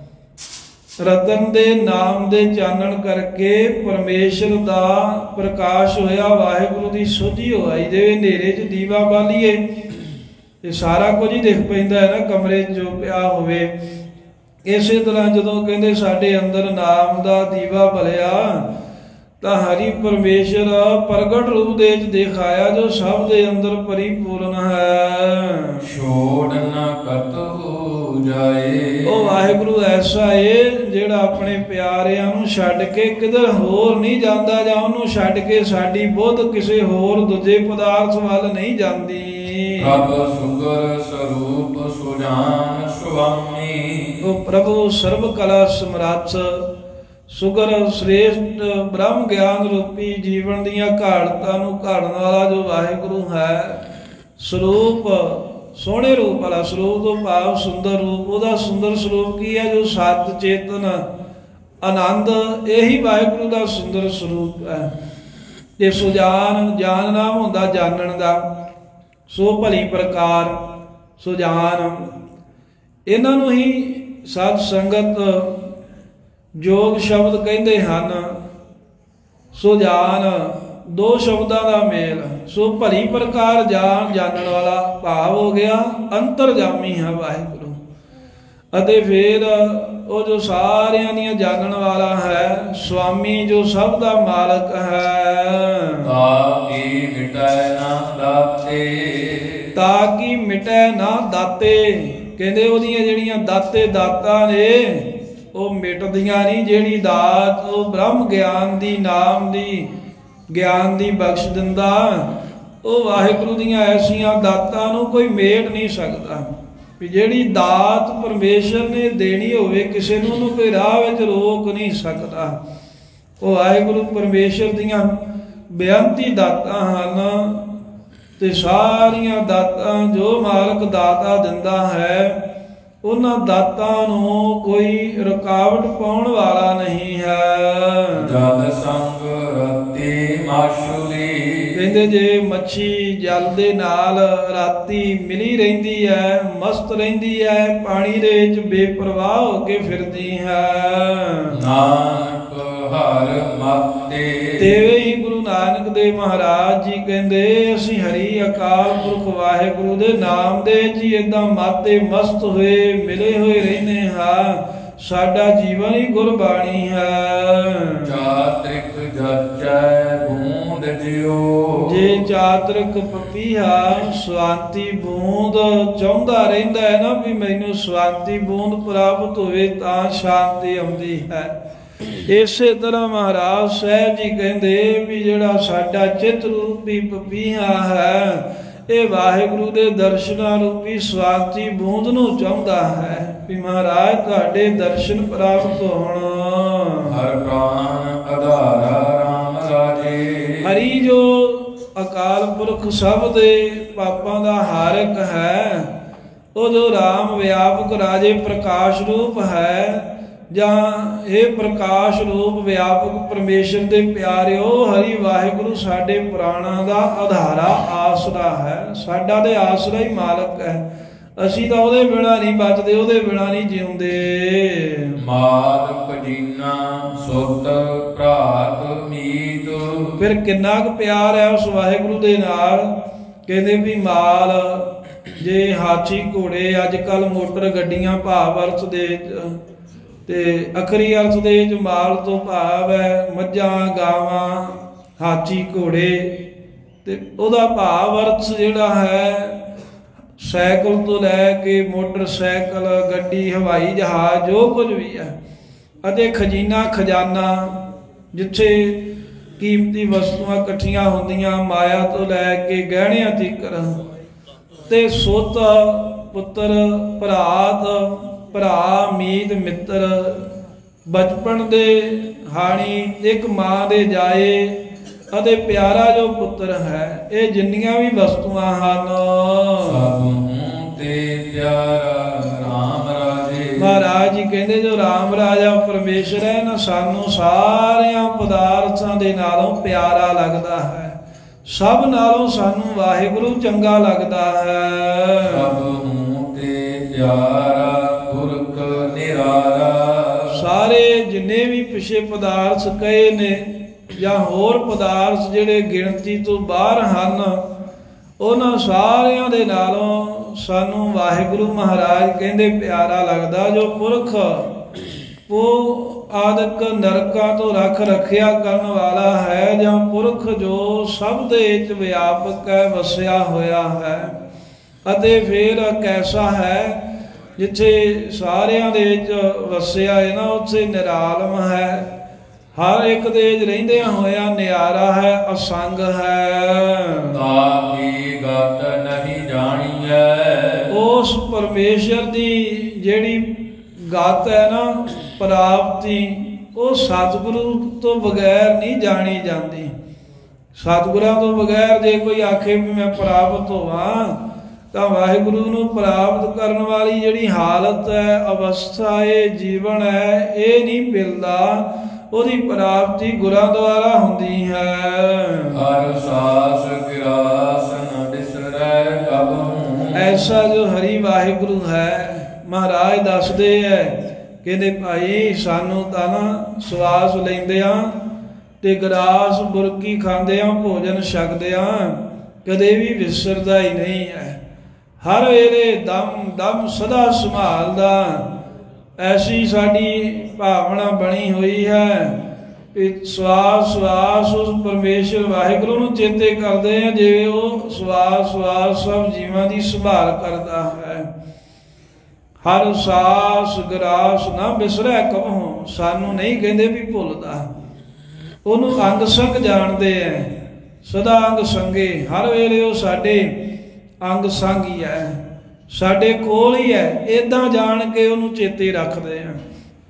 ਰਤਨ ਦੇ ਨਾਮ ਦੇ ਚਾਨਣ ਕਰਕੇ ਪਰਮੇਸ਼ਰ ਦਾ ਪ੍ਰਕਾਸ਼ ਹੋਇਆ, ਵਾਹਿਗੁਰੂ ਦੀ ਸੋਝੀ ਹੋ ਆਈ। ਜਿਵੇਂ ਹਨੇਰੇ 'ਚ ਦੀਵਾ ਬਾਲੀਏ ਤੇ ਸਾਰਾ ਕੁਝ ਹੀ ਦਿਖ ਪੈਂਦਾ ਹੈ ਨਾ, ਕਮਰੇ 'ਚ ਜੋ ਪਿਆ ਹੋਵੇ। ਇਸੇ ਤਰ੍ਹਾਂ ਜਦੋਂ ਕਹਿੰਦੇ ਸਾਡੇ ਅੰਦਰ ਨਾਮ ਦਾ ਦੀਵਾ ਬਲਿਆ, ਤਾਂ ਹਰੀ ਪਰਮੇਸ਼ਰ ਪ੍ਰਗਟ ਰੂਪ ਦੇ ਵਿੱਚ ਦਿਖਾਇਆ, ਜੋ ਸਭ ਦੇ ਅੰਦਰ ਪਰਿਪੂਰਨ ਹੈ। ਛੋੜ ਨਾ ਕਤਹੁ ਜਾਏ, ਉਹ ਵਾਹਿਗੁਰੂ ਐਸਾ ਏ ਜਿਹੜਾ ਆਪਣੇ ਪਿਆਰਿਆਂ ਨੂੰ ਛੱਡ ਕੇ ਕਿਧਰ ਹੋਰ ਨਹੀਂ ਜਾਂਦਾ, ਜਾਂ ਉਹਨੂੰ ਛੱਡ ਕੇ ਸਾਡੀ ਬੁੱਧ ਕਿਸੇ ਹੋਰ ਦੂਜੇ ਪਦਾਰਥ ਵੱਲ ਨਹੀਂ ਜਾਂਦੀ। ਪ੍ਰਭ ਸੁਗਰ ਸਰੂਪ ਸੁਜਾਨ ਸੁਆਮੀ, ਉਹ ਪ੍ਰਭੂ ਸਰਬ ਕਲਾ ਸਮਰੱਥ, ਸੁਗਰ ਸ੍ਰੇਸ਼ਟ ਬ੍ਰਹਮ ਗਿਆਨ ਰੂਪੀ ਜੀਵਨ ਦੀਆਂ ਘਾੜਤਾਂ ਨੂੰ ਘਾੜਨ ਵਾਲਾ ਜੋ ਵਾਹਿਗੁਰੂ ਹੈ, ਸਰੂਪ ਸੋਹਣੇ ਰੂਪ ਵਾਲਾ, ਸਰੂਪ ਤੋਂ ਭਾਵ ਸੁੰਦਰ ਰੂਪ। ਉਹਦਾ ਸੁੰਦਰ ਸਰੂਪ ਕੀ ਹੈ? ਜੋ ਸਤ ਚੇਤਨ ਆਨੰਦ, ਇਹੀ ਵਾਹਿਗੁਰੂ ਦਾ ਸੁੰਦਰ ਸਰੂਪ ਹੈ। ਤੇ ਸੁਜਾਨ, ਜਾਨ ਨਾਮ ਹੁੰਦਾ ਜਾਣਨ ਦਾ, ਸੋ ਭਲੀ ਪ੍ਰਕਾਰ ਸੁਜਾਨ, ਇਹਨਾਂ ਨੂੰ ਹੀ ਸਾਧ ਸੰਗਤ ਜੋਗ ਸ਼ਬਦ ਕਹਿੰਦੇ ਹਨ। ਸੁਜਾਨ ਦੋ ਸ਼ਬਦਾਂ ਦਾ ਮੇਲ, ਸੋ ਭਲੀ ਪ੍ਰਕਾਰ ਜਾਣ, ਜਾਣਨ ਵਾਲਾ ਭਾਵ ਹੋ ਗਿਆ ਅੰਤਰਜਾਮੀ ਹੈ ਵਾਹਿਗੁਰੂ। ਅਤੇ ਫਿਰ ਉਹ ਜੋ ਸਾਰਿਆਂ ਦੀਆਂ ਜਾਣਨ ਵਾਲਾ ਹੈ, ਸੁਆਮੀ ਜੋ ਸਭ ਦਾ ਮਾਲਕ ਹੈ। ਤਾਂ ਕੀ ਮਿਟੈ ਨਾ ਦਾਤੇ, ਤਾਂ ਕਿ ਮਿਟੈ ਨਾ ਦਾਤੇ, ਕਹਿੰਦੇ ਉਹਦੀਆਂ ਜਿਹੜੀਆਂ ਦਾਤੇ ਦਾਤਾਂ ਨੇ ਉਹ ਮਿਟਦੀਆਂ ਨਹੀਂ। ਜਿਹੜੀ ਦਾਤ ਉਹ ਬ੍ਰਹਮ ਗਿਆਨ ਦੀ, ਨਾਮ ਦੀ, ਗਿਆਨ ਦੀ ਬਖਸ਼ ਦਿੰਦਾ, ਉਹ ਵਾਹਿਗੁਰੂ ਦੀਆਂ ਐਸੀਆਂ ਦਾਤਾਂ ਨੂੰ ਕੋਈ ਮੇਟ ਨਹੀਂ ਸਕਦਾ। ਵੀ ਜਿਹੜੀ ਦਾਤ ਪਰਮੇਸ਼ਰ ਨੇ ਦੇਣੀ ਹੋਵੇ ਕਿਸੇ ਨੂੰ, ਉਹਨੂੰ ਕੋਈ ਰਾਹ ਵਿੱਚ ਰੋਕ ਨਹੀਂ ਸਕਦਾ। ਉਹ ਵਾਹਿਗੁਰੂ ਪਰਮੇਸ਼ਰ ਦੀਆਂ ਬੇਅੰਤੀ ਦਾਤਾਂ ਹਨ ਤੇ ਸਾਰੀਆਂ ਦਾਤਾਂ ਜੋ ਮਾਲਕ ਦਾਤਾ ਦਿੰਦਾ ਹੈ ਉਹਨਾਂ ਦਾਤਾਂ ਨੂੰ ਕੋਈ ਰੁਕਾਵਟ ਪਾਉਣ ਵਾਲਾ ਨਹੀਂ ਹੈ। ਜਲ ਸੰਗ ਰਤੀ ਮਾਸ਼ੂਲੀ, ਕਹਿੰਦੇ ਜੇ ਮੱਛੀ ਜਲ ਦੇ ਨਾਲ ਰਾਤੀ ਮਿਲੀ ਰਹਿੰਦੀ ਹੈ, ਮਸਤ ਰਹਿੰਦੀ ਹੈ, ਪਾਣੀ ਦੇ ਵਿੱਚ ਬੇਪਰਵਾਹ ਹੋ ਕੇ ਫਿਰਦੀ ਹੈ। ਨਾਨਕ ਹਰ ਮਾਤੇ, ਤੇਵੇਂ ਹੀ ਗੁਰੂ ਨਾਨਕ ਦੇਵ ਮਹਾਰਾਜ ਜੀ ਕਹਿੰਦੇ ਅਸੀਂ ਹਰੀ ਅਕਾਲ ਪੁਰਖ ਵਾਹਿਗੁਰੂ ਦੇ ਨਾਮ ਦੇ ਜੀ ਏਦਾਂ ਮਾਤੇ ਮਸਤ ਹੋਏ ਮਿਲੇ ਹੋਏ ਰਹਿੰਦੇ ਹਾਂ। ਸਾਡਾ ਜੀਵਨ ਹੀ ਗੁਰਬਾਣੀ ਹੈ। ਚਾਤ੍ਰਿਕ ਜਚੈ ਬੂੰਦ ਜਿਉ, ਜੇ ਚਾਤ੍ਰਿਕ ਪਪੀਹਾ ਸਵਾਂਤੀ ਬੂੰਦ ਚਾਹੁੰਦਾ ਰਹਿੰਦਾ ਹੈ ਨਾ ਵੀ ਮੈਨੂੰ ਸਵਾਂਤੀ ਬੂੰਦ ਪ੍ਰਾਪਤ ਹੋਵੇ ਤਾਂ ਸ਼ਾਂਤੀ ਆਉਂਦੀ ਹੈ। ਇਸੇ ਤਰ੍ਹਾਂ ਮਹਾਰਾਜ ਸਾਹਿਬ ਜੀ ਕਹਿੰਦੇ ਵੀ ਜਿਹੜਾ ਸਾਡਾ ਚਿੱਤ ਰੂਪੀ ਪਪੀਹਾ ਹੈ ਇਹ ਵਾਹਿਗੁਰੂ ਦੇ ਦਰਸ਼ਨਾਂ ਰੂਪੀ ਸਵਾਂਤੀ ਬੂੰਦ ਨੂੰ ਚਾਹੁੰਦਾ ਹੈ ਵੀ ਮਹਾਰਾਜ ਤੁਹਾਡੇ ਦਰਸ਼ਨ ਪ੍ਰਾਪਤ ਹੋਣ। ਹਰ ਪ੍ਰਾਨ ਆਧਾਰਾ ਰਾਮ ਰਾਜੇ, ਹਰੀ ਜੋ ਅਕਾਲ ਪੁਰਖ ਸਭ ਦੇ ਪਾਪਾਂ ਦਾ ਹਾਰਕ ਹੈ, ਉਹ ਜੋ ਰਾਮ ਵਿਆਪਕ ਰਾਜੇ ਪ੍ਰਕਾਸ਼ ਰੂਪ ਹੈ ਜਾਂ ਇਹ ਪ੍ਰਕਾਸ਼ ਰੂਪ ਵਿਆਪਕ ਪਰਮੇਸ਼ਰ ਦੇ ਪਿਆਰਿਓ ਹਰੀ ਵਾਹਿਗੁਰੂ ਸਾਡੇ ਪ੍ਰਾਣਾਂ ਦਾ ਆਧਾਰਾ ਆਸਰਾ ਹੈ। ਸਾਡਾ ਤੇ ਆਸਰਾ ਹੀ ਮਾਲਕ ਹੈ। ਅਸੀਂ ਤਾਂ ਉਹਦੇ ਬਿਨਾਂ ਨਹੀਂ ਬਚਦੇ, ਉਹਦੇ ਬਿਨਾਂ ਨਹੀਂ ਜਿਉਂਦੇ। ਮਾਤ ਭਜੀਨਾ ਸੁਤ ਭਰਾਤ ਮੀਤ, ਫਿਰ ਕਿੰਨਾ ਕੁ ਪਿਆਰ ਹੈ ਉਸ ਵਾਹਿਗੁਰੂ ਦੇ ਨਾਲ। ਕਹਿੰਦੇ ਵੀ ਮਾਲ ਜੇ ਹਾਥੀ ਘੋੜੇ ਅੱਜ ਕੱਲ ਮੋਟਰ ਗੱਡੀਆਂ ਭਾਵ ਅਰਥ ਦੇ ਤੇ ਅਖਰੀ ਅਰਥ ਦੇ ਵਿੱਚ ਮਾਲ ਤੋਂ ਭਾਵ ਹੈ ਮੱਝਾਂ ਗਾਵਾਂ ਹਾਥੀ ਘੋੜੇ, ਤੇ ਉਹਦਾ ਭਾਵ ਅਰਥ ਜਿਹੜਾ ਹੈ ਸਾਈਕਲ ਤੋਂ ਲੈ ਕੇ ਮੋਟਰਸਾਈਕਲ ਗੱਡੀ ਹਵਾਈ ਜਹਾਜ਼ ਜੋ ਕੁਝ ਵੀ ਹੈ, ਅਤੇ ਖਜ਼ਾਨਾ ਖਜ਼ਾਨਾ ਜਿੱਥੇ ਕੀਮਤੀ ਵਸਤੂਆਂ ਇਕੱਠੀਆਂ ਹੁੰਦੀਆਂ ਮਾਇਆ ਤੋਂ ਲੈ ਕੇ ਗਹਿਣਿਆਂ ਤੀਕਰ, ਤੇ ਸੁੱਤ ਪੁੱਤਰ ਭਰਾਤ ਭਰਾ ਮੀਤ ਮਿੱਤਰ ਬਚਪਨ ਦੇ ਹਾਣੀ ਇੱਕ ਮਾਂ ਦੇ ਜਾਏ ਅਤੇ ਪਿਆਰਾ ਜੋ ਪੁੱਤਰ ਹੈ ਇਹ ਜਿੰਨੀਆਂ ਵੀ ਵਸਤੂਆਂ ਹਨ ਸਭ ਤੇ ਪਿਆਰਾ ਰਾਮ ਰਾਜੇ। ਮਹਾਰਾਜ ਜੀ ਕਹਿੰਦੇ ਜੋ ਰਾਮ ਰਾਜਾ ਪਰਮੇਸ਼ਰ ਹੈ ਨਾ ਸਾਨੂੰ ਸਾਰਿਆਂ ਪਦਾਰਥਾਂ ਦੇ ਨਾਲੋਂ ਪਿਆਰਾ ਲੱਗਦਾ ਹੈ। ਸਭ ਨਾਲੋਂ ਸਾਨੂੰ ਵਾਹਿਗੁਰੂ ਚੰਗਾ ਲੱਗਦਾ ਹੈ। ਸਭ ਤੇ ਪਿਆਰਾ ਪੁਰਖ ਨਿਰਾਰਾ, ਸਾਰੇ ਜਿੰਨੇ ਵੀ ਪਿਛੇ ਪਦਾਰਥ ਕਹੇ ਨੇ ਜਾਂ ਹੋਰ ਪਦਾਰਥ ਜਿਹੜੇ ਗਿਣਤੀ ਤੋਂ ਬਾਹਰ ਹਨ ਉਹਨਾਂ ਸਾਰਿਆਂ ਦੇ ਨਾਲੋਂ ਸਾਨੂੰ ਵਾਹਿਗੁਰੂ ਮਹਾਰਾਜ ਕਹਿੰਦੇ ਪਿਆਰਾ ਲੱਗਦਾ। ਜੋ ਪੁਰਖ ਉਹ ਆਦਿਕ ਨਰਕਾਂ ਤੋਂ ਰੱਖ ਰੱਖਿਆ ਕਰਨ ਵਾਲਾ ਹੈ ਜਾਂ ਪੁਰਖ ਜੋ ਸਭ ਦੇ ਵਿੱਚ ਵਿਆਪਕ ਹੈ ਵਸਿਆ ਹੋਇਆ ਹੈ, ਅਤੇ ਫਿਰ ਕੈਸਾ ਹੈ ਜਿੱਥੇ ਸਾਰਿਆਂ ਦੇ ਵਿੱਚ ਵਸਿਆ ਹੈ ਨਾ ਉੱਥੇ ਨਿਰਾਲਮ ਹੈ, ਹਰ ਇੱਕ ਦੇ ਵਿੱਚ ਰਹਿੰਦਿਆਂ ਹੋਇਆ ਨਿਆਰਾ ਹੈ, ਅਸੰਗ ਹੈ। ਤਾਕੀ ਗਤ ਨਹੀਂ ਜਾਣੀਐ, ਉਸ ਪਰਮੇਸ਼ਰ ਦੀ ਜਿਹੜੀ ਗਤ ਹੈ ਨਾ ਪ੍ਰਾਪਤੀ ਉਹ ਸਤਿਗੁਰੂ ਤੋਂ ਬਗੈਰ ਨਹੀਂ ਜਾਣੀ ਜਾਂਦੀ। ਸਤਿਗੁਰਾਂ ਤੋਂ ਬਗੈਰ ਜੇ ਕੋਈ ਆਖੇ ਵੀ ਮੈਂ ਪ੍ਰਾਪਤ ਹੋਵਾਂ ਤਾਂ ਵਾਹਿਗੁਰੂ ਨੂੰ ਪ੍ਰਾਪਤ ਕਰਨ ਵਾਲੀ ਜਿਹੜੀ ਹਾਲਤ ਹੈ ਅਵਸਥਾ ਇਹ ਜੀਵਨ ਹੈ ਇਹ ਨਹੀਂ ਮਿਲਦਾ। ਉਹਦੀ ਪ੍ਰਾਪਤੀ ਗੁਰਾਂ ਦੁਆਰਾ ਹੁੰਦੀ ਹੈ। ਹਰ ਸਾਸ ਗਿਰਾਸ ਨ ਬਿਸਰੈ ਕਬਹੂ, ਐਸਾ ਜੋ ਹਰੀ ਵਾਹਿਗੁਰੂ ਹੈ ਮਹਾਰਾਜ ਦੱਸਦੇ ਹੈ ਕਹਿੰਦੇ ਭਾਈ ਸਾਨੂੰ ਤਾਂ ਨਾ ਸਵਾਸ ਲੈਂਦਿਆਂ ਤੇ ਗਰਾਸ ਬੁਰਕੀ ਖਾਂਦਿਆਂ ਭੋਜਨ ਛਕਦਿਆਂ ਕਦੇ ਵੀ ਵਿਸਰਦਾ ਹੀ ਨਹੀਂ ਹੈ। ਹਰ ਵੇਲੇ ਦਮ ਦਮ ਸਦਾ ਸੰਭਾਲਦਾ। ਐਸੀ ਸਾਡੀ ਭਾਵਨਾ ਬਣੀ ਹੋਈ ਹੈ ਕਿ ਸਵਾਸ ਸਵਾਸ ਉਸ ਪਰਮੇਸ਼ਰ ਵਾਹਿਗੁਰੂ ਨੂੰ ਚੇਤੇ ਕਰਦੇ ਆ ਜਿਵੇਂ ਉਹ ਸਵਾਸ ਸਵਾਸ ਸਭ ਜੀਵਾਂ ਦੀ ਸੰਭਾਲ ਕਰਦਾ ਹੈ। ਹਰ ਸਾਸ ਗਰਾਸ ਨਾ ਬਿਸਰੈ ਕਬਹੂ, ਸਾਨੂੰ ਨਹੀਂ ਕਹਿੰਦੇ ਵੀ ਭੁੱਲਦਾ। ਉਹਨੂੰ ਅੰਗ ਸੰਗ ਜਾਣਦੇ ਐ, ਸਦਾ ਅੰਗ ਸੰਗੇ। ਹਰ ਵੇਲੇ ਉਹ ਸਾਡੇ ਅੰਗ ਸੰਗ ਹੀ ਹੈ, ਸਾਡੇ ਕੋਲ ਹੀ ਹੈ। ਏਦਾਂ ਜਾਣ ਕੇ ਉਹਨੂੰ ਚੇਤੇ ਰੱਖਦੇ ਆ।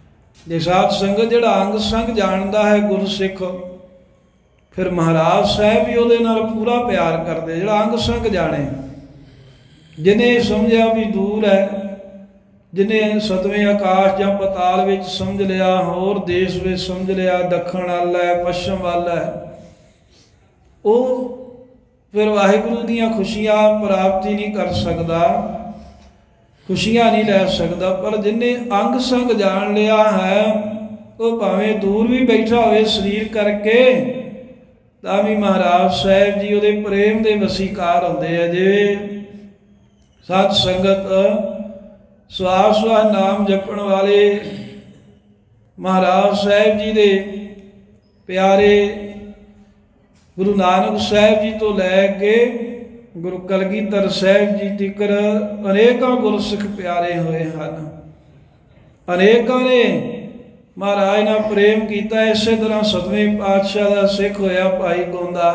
जे साध संगत जिहड़ा अंग संग जानता है गुरसिख, फिर महाराज साहब भी उहदे नाल पूरा प्यार करते। जिहड़ा अंग संग जाने, जिन्हें समझा भी दूर है, जिन्हें सतवें आकाश या पताल विच समझ लिया, होर देश विच समझ लिया, दखण वल है, पश्चिम वल है, वो फिर वाहिगुरू दीयां खुशियां प्राप्ति नहीं कर सकता, खुशियां नहीं लै सकता। पर जिन्हें अंग संग जान लिया है, वो भावें दूर भी बैठा होवे शरीर करके, तां भी महाराज साहब जी उहदे प्रेम दे वसीकार हुंदे आ। जिवें सत संगत स्वास स्वास नाम जपण वाले महाराज साहब जी दे प्यारे गुरु नानक साहब जी तो लैके गुरु कलगीधर साहब जी तिकर अनेकों गुरसिख प्यारे हुए हैं। अनेकों ने महाराज नाल प्रेम किया। इस तरह सतवें पातशाह का सिख होया भाई गोंदा,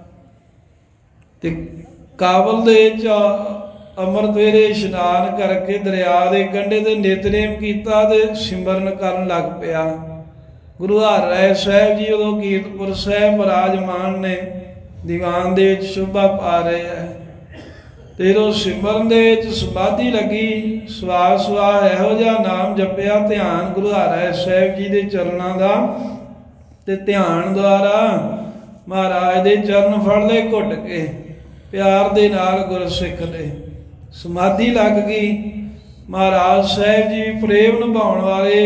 ते काबल दे अमृत वेले इशनान करके दरिया के कंढे ते नितनेम किया ते सिमरन करन लग पिया। गुरु हर राय साहब जी उदों कीरतपुर साहब विराजमान ने, दीवान दे शोभा पा रहे हैं। ते जो सिमरन दे समाधि लगी, सवास सवास इहो जिहा नाम जपिया, ध्यान गुरु हर राय साहब जी के चरणों का, ते ध्यान द्वारा महाराज दे चरण फड़ ले घुट के प्यार दे नाल गुरसिख दे समाधि लग गई। महाराज साहब जी प्रेम निभाउण वाले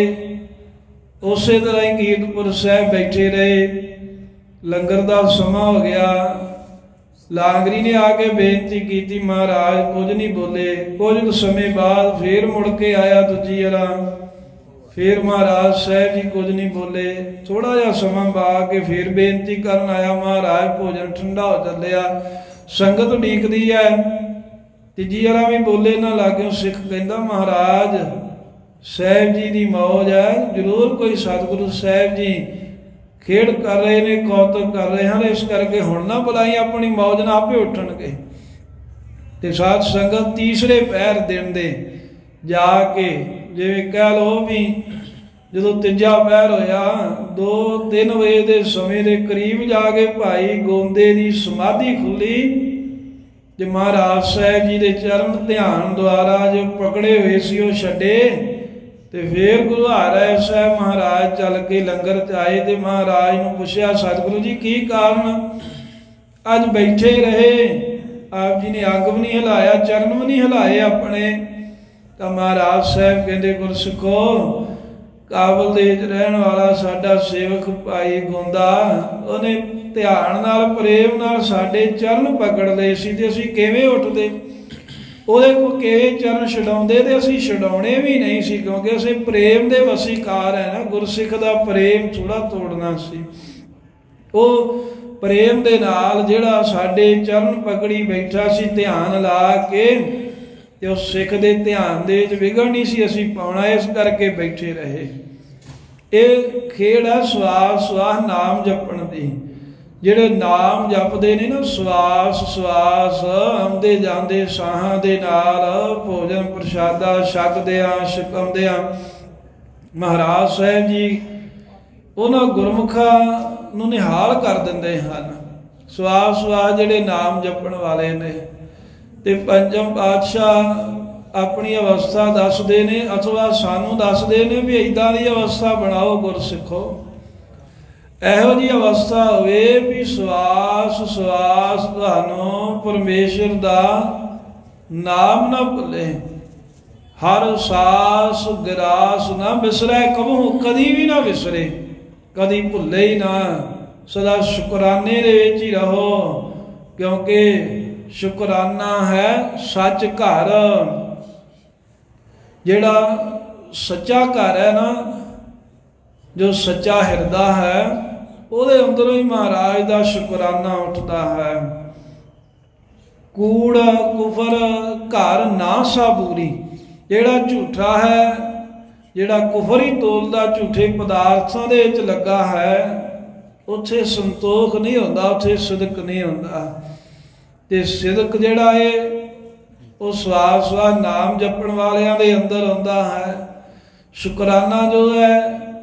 उस तरह ही कीरतपुर साहब बैठे रहे। लंगर का समा हो गया, लांगरी ने आके बेनती की, महाराज कुछ नहीं बोले। कुछ समय बाद फिर मुड़ के आया दूजी वाला, फिर महाराज साहब जी कुछ नहीं बोले। थोड़ा जिहा समा पा के फिर बेनती करन आया, महाराज भोजन ठंडा हो चलिया, संगत उड़ीकदी है। तीजी वाला भी बोले ना लागे। सिख कहता महाराज साहब जी की मौज है, जरूर कोई सतगुरु साहब जी खेड़ कर रहे ने, कौतुक कर रहे हैं, इस करके हुण ना बुलाई, अपनी मौज ना आपे उठणगे। ते साध संगत तीसरे पैर दिन दे जाके जिवें कह लो भी जो तीजा पैर होया, दो तीन बजे के समय के करीब जाके भाई गोंदे की समाधि खुली। जो महाराज साहब जी के चरण ध्यान द्वारा जो पकड़े हुए सी वो छड्डे, ते फिर गुरु हरराय साहब महाराज चल के लंगर च आए। तो महाराज नूं पुछया, सतगुरु जी की कारण अज बैठे रहे, आप जी ने अंग भी नहीं हिलाया, चरण भी नहीं हिलाए अपने। तो महाराज साहब कहते, गुरसिखो काबल दे रहन वाला साडा सेवक भाई गोंदा, उहने ध्यान नाल प्रेम नाल साडे चरण पकड़ लए सी, ते असीं किवें उठदे, ਉਹਦੇ ਕੋਲ ਕਿਵੇਂ ਚਰਨ ਛਡਾਉਂਦੇ, ਤੇ ਅਸੀਂ ਛਡਾਉਣੇ ਵੀ ਨਹੀਂ ਸੀ, ਕਿਉਂਕਿ ਅਸੀਂ ਪ੍ਰੇਮ ਦੇ ਵਸੀਕਾਰ ਹੈ ਨਾ। ਗੁਰਸਿੱਖ ਦਾ ਪ੍ਰੇਮ ਥੋੜਾ ਤੋੜਨਾ ਸੀ। ਉਹ ਪ੍ਰੇਮ ਦੇ ਨਾਲ ਜਿਹੜਾ ਸਾਡੇ ਚਰਨ ਪਕੜੀ ਬੈਠਾ ਸੀ ਧਿਆਨ ਲਾ ਕੇ, ਤੇ ਉਸ ਸਿੱਖ ਦੇ ਧਿਆਨ ਦੇ ਵਿੱਚ ਵਿਗੜ ਨਹੀਂ ਸੀ ਅਸੀਂ ਪਾਉਣਾ, ਇਸ ਕਰਕੇ ਬੈਠੇ ਰਹੇ। ਇਹ ਖੇਡ ਹੈ ਸਵਾਸ ਸਵਾਸ ਨਾਮ ਜਪਣ ਦੀ। ਜਿਹੜੇ ਨਾਮ ਜਪਦੇ ਨੇ ਨਾ, ਸਵਾਸ ਸਵਾਸ ਆਉਂਦੇ ਜਾਂਦੇ ਸਾਹਾਂ ਦੇ ਨਾਲ ਭੋਜਨ ਪ੍ਰਸ਼ਾਦਾ ਛਕਦਿਆਂ ਛਕਾਉਂਦਿਆਂ ਮਹਾਰਾਜ ਸਾਹਿਬ ਜੀ ਉਹਨਾਂ ਗੁਰਮੁਖਾਂ ਨੂੰ ਨਿਹਾਲ ਕਰ ਦਿੰਦੇ ਹਨ। ਸਵਾਸ ਸਵਾਸ ਜਿਹੜੇ ਨਾਮ ਜਪਣ ਵਾਲੇ ਨੇ। ਤੇ ਪੰਜਮ ਪਾਤਸ਼ਾਹ ਆਪਣੀ ਅਵਸਥਾ ਦੱਸਦੇ ਨੇ, ਅਥਵਾ ਸਾਨੂੰ ਦੱਸਦੇ ਨੇ ਵੀ ਇੱਦਾਂ ਦੀ ਅਵਸਥਾ ਬਣਾਓ ਗੁਰਸਿੱਖੋ, ਇਹੋ ਜਿਹੀ ਅਵਸਥਾ ਹੋਵੇ ਵੀ ਸਵਾਸ ਸਵਾਸ ਤੁਹਾਨੂੰ ਪਰਮੇਸ਼ਰ ਦਾ ਨਾਮ ਨਾ ਭੁੱਲੇ, ਹਰ ਸਾਸ ਗਰਾਸ ਨਾ ਵਿਸਰੇ, ਕਬਹੂ ਕਦੀ ਵੀ ਨਾ ਵਿਸਰੇ, ਕਦੀ ਭੁੱਲੇ ਹੀ ਨਾ, ਸਦਾ ਸ਼ੁਕਰਾਨੇ ਦੇ ਵਿੱਚ ਹੀ ਰਹੋ, ਕਿਉਂਕਿ ਸ਼ੁਕਰਾਨਾ ਹੈ ਸੱਚ ਘਰ। ਜਿਹੜਾ ਸੱਚਾ ਘਰ ਹੈ ਨਾ, ਜੋ ਸੱਚਾ ਹਿਰਦਾ ਹੈ, ਉਹਦੇ ਅੰਦਰੋਂ ਹੀ ਮਹਾਰਾਜ ਦਾ ਸ਼ੁਕਰਾਨਾ ਉੱਠਦਾ ਹੈ। ਕੂੜ ਕੁਫਰ ਘਰ ਨਾ ਸਾਬੂਰੀ, ਜਿਹੜਾ ਝੂਠਾ ਹੈ, ਜਿਹੜਾ ਕੁਫਰ ਹੀ ਤੋਲਦਾ, ਝੂਠੇ ਪਦਾਰਥਾਂ ਦੇ ਵਿੱਚ ਲੱਗਾ ਹੈ, ਉੱਥੇ ਸੰਤੋਖ ਨਹੀਂ ਹੁੰਦਾ, ਉੱਥੇ ਸਿਦਕ ਨਹੀਂ ਹੁੰਦਾ। ਤੇ ਸਿਦਕ ਜਿਹੜਾ ਹੈ ਉਹ ਸਵਾਸ ਸਵਾਸ ਨਾਮ ਜਪਣ ਵਾਲਿਆਂ ਦੇ ਅੰਦਰ ਹੁੰਦਾ ਹੈ। ਸ਼ੁਕਰਾਨਾ ਜੋ ਹੈ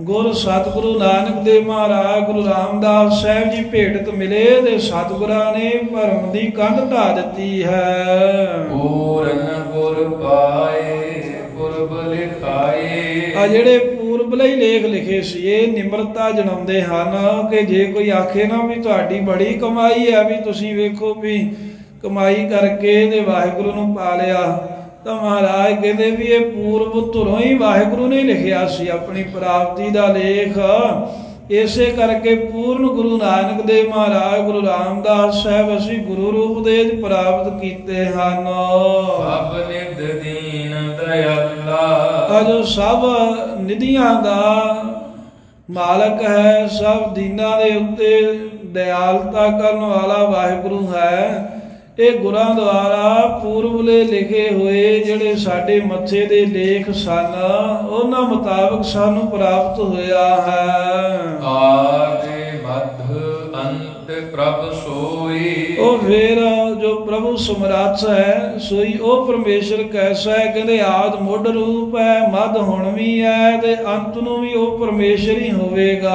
ਗੁਰ ਸਤਿਗੁਰੂ ਨਾਨਕ ਦੇਵ ਮਹਾਰਾਜ ਗੁਰੂ ਰਾਮਦਾਸ ਸਾਹਿਬ ਜੀ ਭੇਟਤ ਮਿਲੇ ਤੇ ਸਤਿਗੁਰਾਂ ਨੇ ਭਰਮ ਦੀ ਕੰਧ ਢਾ ਦਿੱਤੀ ਹੈ। ਪੂਰਨ ਗੁਰ ਪਾਏ ਪੁਰਬ ਲਿਖਾਏ। ਆ ਜਿਹੜੇ ਪੂਰਬਲੇ ਹੀ ਲੇਖ ਲਿਖੇ ਸੀ ਇਹ ਨਿਮਰਤਾ ਜਣਾਉਂਦੇ ਹਨ ਕਿ ਜੇ ਕੋਈ ਆਖੇ ਨਾ ਵੀ ਤੁਹਾਡੀ ਬੜੀ ਕਮਾਈ ਹੈ, ਵੀ ਤੁਸੀਂ ਵੇਖੋ ਵੀ ਕਮਾਈ ਕਰਕੇ ਤੇ ਵਾਹਿਗੁਰੂ ਨੂੰ ਪਾ ਲਿਆ, ਤਾਂ ਮਹਾਰਾਜ ਕਹਿੰਦੇ ਵੀ ਇਹ ਪੂਰਬ ਧੁਰੋਂ ਹੀ ਵਾਹਿਗੁਰੂ ਨੇ ਲਿਖਿਆ ਸੀ ਆਪਣੀ ਪ੍ਰਾਪਤੀ ਦਾ ਲੇਖ। ਇਸੇ ਕਰਕੇ ਪੂਰਨ ਗੁਰੂ ਨਾਨਕ ਦੇਵ ਮਹਾਰਾਜ ਗੁਰੂ ਰਾਮਦਾਸ ਸਾਹਿਬ ਅਸੀਂ ਗੁਰੂ ਰੂਪ ਦੇ ਪ੍ਰਾਪਤ ਕੀਤੇ ਹਨ। ਸਭ ਨਿਧ ਦੀਨ ਦਇਆਲਾ। ਅਜੋ ਸਭ ਨਿਧੀਆਂ ਦਾ ਮਾਲਕ ਹੈ, ਸਭ ਦੀਨਾਂ ਦੇ ਉੱਤੇ ਦਇਆਲਤਾ ਕਰਨ ਵਾਲਾ ਵਾਹਿਗੁਰੂ ਹੈ। ਇਹ ਗੁਰਾਂ ਦੁਆਰਾ ਪੂਰਬਲੇ ਲਿਖੇ ਹੋਏ ਜਿਹੜੇ ਸਾਡੇ ਮੱਥੇ ਦੇ ਲੇਖ ਸਨ ਉਹਨਾਂ ਮੁਤਾਬਕ ਸਾਨੂੰ ਪ੍ਰਾਪਤ ਹੋਇਆ ਹੈ। ਆਦਿ ਮਧ ਅੰਤ ਪ੍ਰਭ ਸੋਈ। ਉਹ ਫਿਰ ਜੋ ਪ੍ਰਭੂ ਸਮਰੱਥ ਹੈ ਸੋਈ ਉਹ ਪਰਮੇਸ਼ਰ ਕੈਸਾ ਹੈ, ਕਹਿੰਦੇ ਆਦ ਮੁੱਢ ਰੂਪ ਹੈ, ਮਧ ਹੁਣ ਵੀ ਹੈ ਤੇ ਅੰਤ ਨੂੰ ਵੀ ਉਹ ਪਰਮੇਸ਼ਰ ਹੀ ਹੋਵੇਗਾ।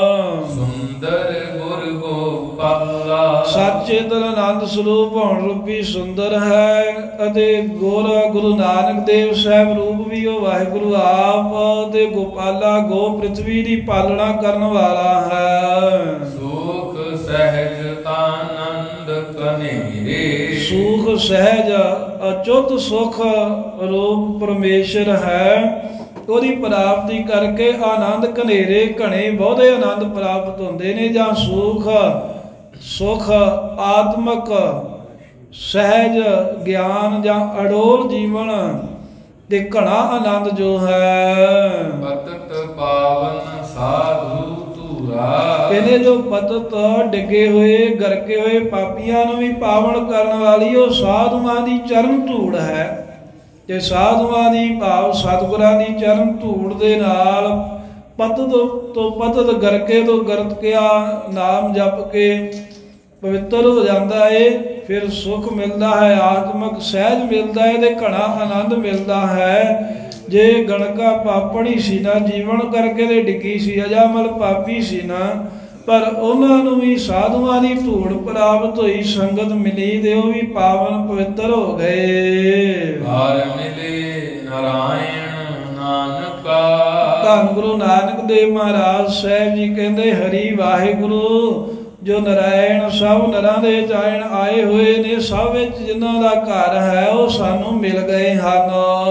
ਸੁੰਦਰ ਗੁਰ ਗੋਪਾਲਾ। ਸੱਚੇ ਦਿਲ ਆਨੰਦ ਸਰੂਪ ਹੁਣ ਰੂਪੀ ਸੁੰਦਰ ਹੈ ਅਤੇ ਗੁਰ ਗੁਰੂ ਨਾਨਕ ਦੇਵ ਸਾਹਿਬ ਰੂਪ ਵੀ ਉਹ ਵਾਹਿਗੁਰੂ ਆਪ ਤੇ ਗੋਪਾਲਾ ਗੋ ਪ੍ਰਿਥਵੀ ਦੀ ਪਾਲਣਾ ਕਰਨ ਵਾਲਾ ਹੈ। ਸੁਖ ਸਹਿਜ ਆਨੰਦ ਕਨੇਰੇ। ਸੁਖ ਸਹਿਜ ਅਚੁੱਤ ਸੁਖ ਰੂਪ ਪਰਮੇਸ਼ਰ ਹੈ। ਉਹਦੀ ਪ੍ਰਾਪਤੀ ਕਰਕੇ ਆਨੰਦ ਘਨੇਰੇ ਘਣੇ ਬਹੁਤੇ ਆਨੰਦ ਪ੍ਰਾਪਤ ਹੁੰਦੇ ਨੇ। ਜਾਂ ਸੁਖ ਸੁਖ ਆਤਮਕ ਸਹਿਜ ਗਿਆਨ ਜਾਂ ਅਡੋਲ ਜੀਵਨ ਤੇ ਘਣਾ ਆਨੰਦ ਜੋ ਹੈ। ਪਤਤ ਪਾਵਨ ਸਾਧੂ ਧੂਰਾ। ਕਹਿੰਦੇ ਜੋ ਪਤਤ ਡਿੱਗੇ ਹੋਏ ਗਰਕੇ ਹੋਏ ਪਾਪੀਆਂ ਨੂੰ ਵੀ ਪਾਵਨ ਕਰਨ ਵਾਲੀ ਉਹ ਸਾਧੂਆਂ ਦੀ ਚਰਨ ਧੂੜ ਹੈ। ਤੇ ਸਾਧੂਆਂ ਦੀ ਭਾਵ ਸਤਿਗੁਰਾਂ ਦੀ ਚਰਨ ਧੂੜ ਦੇ ਨਾਲ ਪਤਤ ਤੋਂ ਪਤਤ ਗਰਕੇ ਤੋਂ ਗਰਕਿਆ ਨਾਮ ਜਪ ਕੇ ਪਵਿੱਤਰ ਹੋ ਜਾਂਦਾ ਏ। ਫਿਰ ਸੁਖ ਮਿਲਦਾ ਹੈ, ਆਤਮਕ ਸਹਿਜ ਮਿਲਦਾ ਹੈ ਤੇ ਘਣਾ ਆਨੰਦ ਮਿਲਦਾ ਹੈ। ਜੇ ਗਣਕਾ ਪਾਪਣੀ ਸੀ ਨਾ, ਜੀਵਨ ਕਰਕੇ ਤੇ ਡਿੱਗੀ ਸੀ, ਅਜਾਮਲ ਪਾਪੀ ਸੀ ਨਾ, ਪਰ ਉਹਨਾਂ ਨੂੰ ਵੀ ਸਾਧੂਆਂ ਦੀ ਧੂੜ ਪ੍ਰਾਪਤ ਹੋਈ, ਸੰਗਤ ਮਿਲੀ ਤੇ ਉਹ ਵੀ ਪਾਵਨ ਪਵਿੱਤਰ ਹੋ ਗਏ। ਹਰ ਮਿਲੇ ਨਾਰਾਇਣ ਨਾਨਕਾ। ਧੰਨ ਗੁਰੂ ਨਾਨਕ ਦੇਵ ਮਹਾਰਾਜ ਸਾਹਿਬ ਜੀ ਕਹਿੰਦੇ ਹਰੀ ਵਾਹਿਗੁਰੂ ਜੋ ਨਰਾਇਣ ਸਭ ਨਰਾਂ ਦੇ ਚਾਇਣ ਆਏ ਹੋਏ ਨੇ, ਸਭ ਵਿੱਚ ਜਿਨ੍ਹਾਂ ਦਾ ਘਰ ਹੈ ਉਹ ਸਾਨੂੰ ਮਿਲ ਗਏ ਹਨ।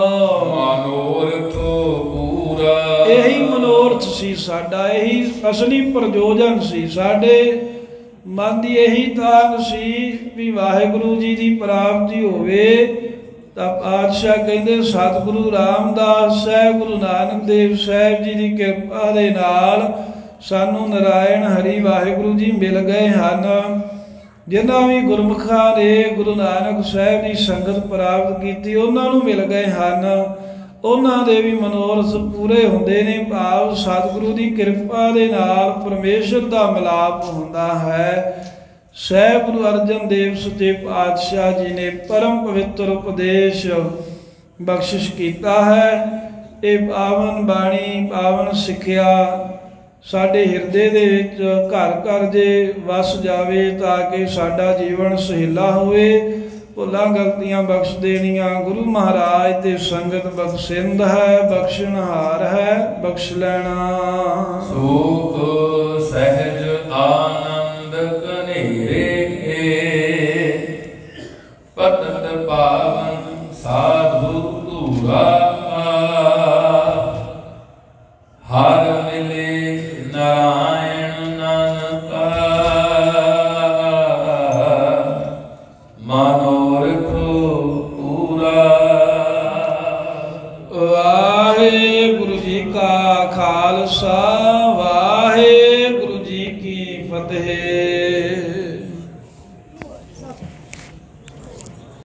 ਮਨੋਰਥ ਪੂਰਾ। ਇਹੀ ਮਨੋਰਥ ਸੀ ਸਾਡਾ, ਇਹੀ ਅਸਲੀ ਪ੍ਰਯੋਜਨ ਸੀ ਸਾਡੇ ਮਨ ਦੀ, ਇਹੀ ਤਾਂਘ ਸੀ ਵੀ ਵਾਹਿਗੁਰੂ ਜੀ ਦੀ ਪ੍ਰਾਪਤੀ ਹੋਵੇ। ਤਾਂ ਪਾਤਸ਼ਾਹ ਕਹਿੰਦੇ ਸਤਿਗੁਰੂ ਰਾਮਦਾਸ ਸਾਹਿਬ ਗੁਰੂ ਨਾਨਕ ਦੇਵ ਸਾਹਿਬ ਜੀ ਦੀ ਕਿਰਪਾ ਦੇ ਨਾਲ ਸਾਨੂੰ ਨਰਾਇਣ ਹਰੀ ਵਾਹਿਗੁਰੂ ਜੀ ਮਿਲ ਗਏ ਹਨ। ਜਿਨ੍ਹਾਂ ਵੀ ਗੁਰਮੁਖਾਂ ਨੇ ਗੁਰੂ ਨਾਨਕ ਸਾਹਿਬ ਦੀ ਸੰਗਤ ਪ੍ਰਾਪਤ ਕੀਤੀ ਉਹਨਾਂ ਨੂੰ ਮਿਲ ਗਏ ਹਨ। ਉਹਨਾਂ ਦੇ ਵੀ ਮਨੋਰਥ ਪੂਰੇ ਹੁੰਦੇ ਨੇ, ਭਾਵ ਸਤਿਗੁਰੂ ਦੀ ਕਿਰਪਾ ਦੇ ਨਾਲ ਪਰਮੇਸ਼ਰ ਦਾ ਮਿਲਾਪ ਹੁੰਦਾ ਹੈ। ਸਹਿਬ ਗੁਰੂ ਅਰਜਨ ਦੇਵ ਸੱਚੇ ਪਾਤਸ਼ਾਹ ਜੀ ਨੇ ਪਰਮ ਪਵਿੱਤਰ ਉਪਦੇਸ਼ ਬਖਸ਼ਿਸ਼ ਕੀਤਾ ਹੈ। ਇਹ ਪਾਵਨ ਬਾਣੀ ਪਾਵਨ ਸਿੱਖਿਆ ਸਾਡੇ ਹਿਰਦੇ ਦੇ ਵਿੱਚ ਘਰ ਘਰ ਜੇ ਵਸ ਜਾਵੇ ਤਾਂ ਕਿ ਸਾਡਾ ਜੀਵਨ ਸੁਹੇਲਾ ਹੋਵੇ। ਭੁੱਲਾਂ ਗਲਤੀਆਂ ਬਖਸ਼ ਦੇਣੀਆਂ ਗੁਰੂ ਮਹਾਰਾਜ ਤੇ ਸੰਗਤ ਬਖਸ਼ਿੰਦ ਹੈ, ਬਖਸ਼ਣਹਾਰ ਹੈ, ਬਖਸ਼ ਲੈਣਾ। ਸੁਖ ਸਹਿਜ ਆਨੰਦ ਕਨੇਰੇ ਪਤਤ ਪਾਵਨ ਸਾਧੂ ਧੂਰਾ। ਹਰ ਮਿਲੇ ਨਾਰਾਇਣ ਨਾਨਕਾ। ਮਨੋਰਥ ਪੂਰਾ। ਵਾਹਿਗੁਰੂ ਜੀ ਕਾ ਖਾਲਸਾ, ਵਾਹਿਗੁਰੂ ਜੀ ਕੀ ਫਤਿਹ।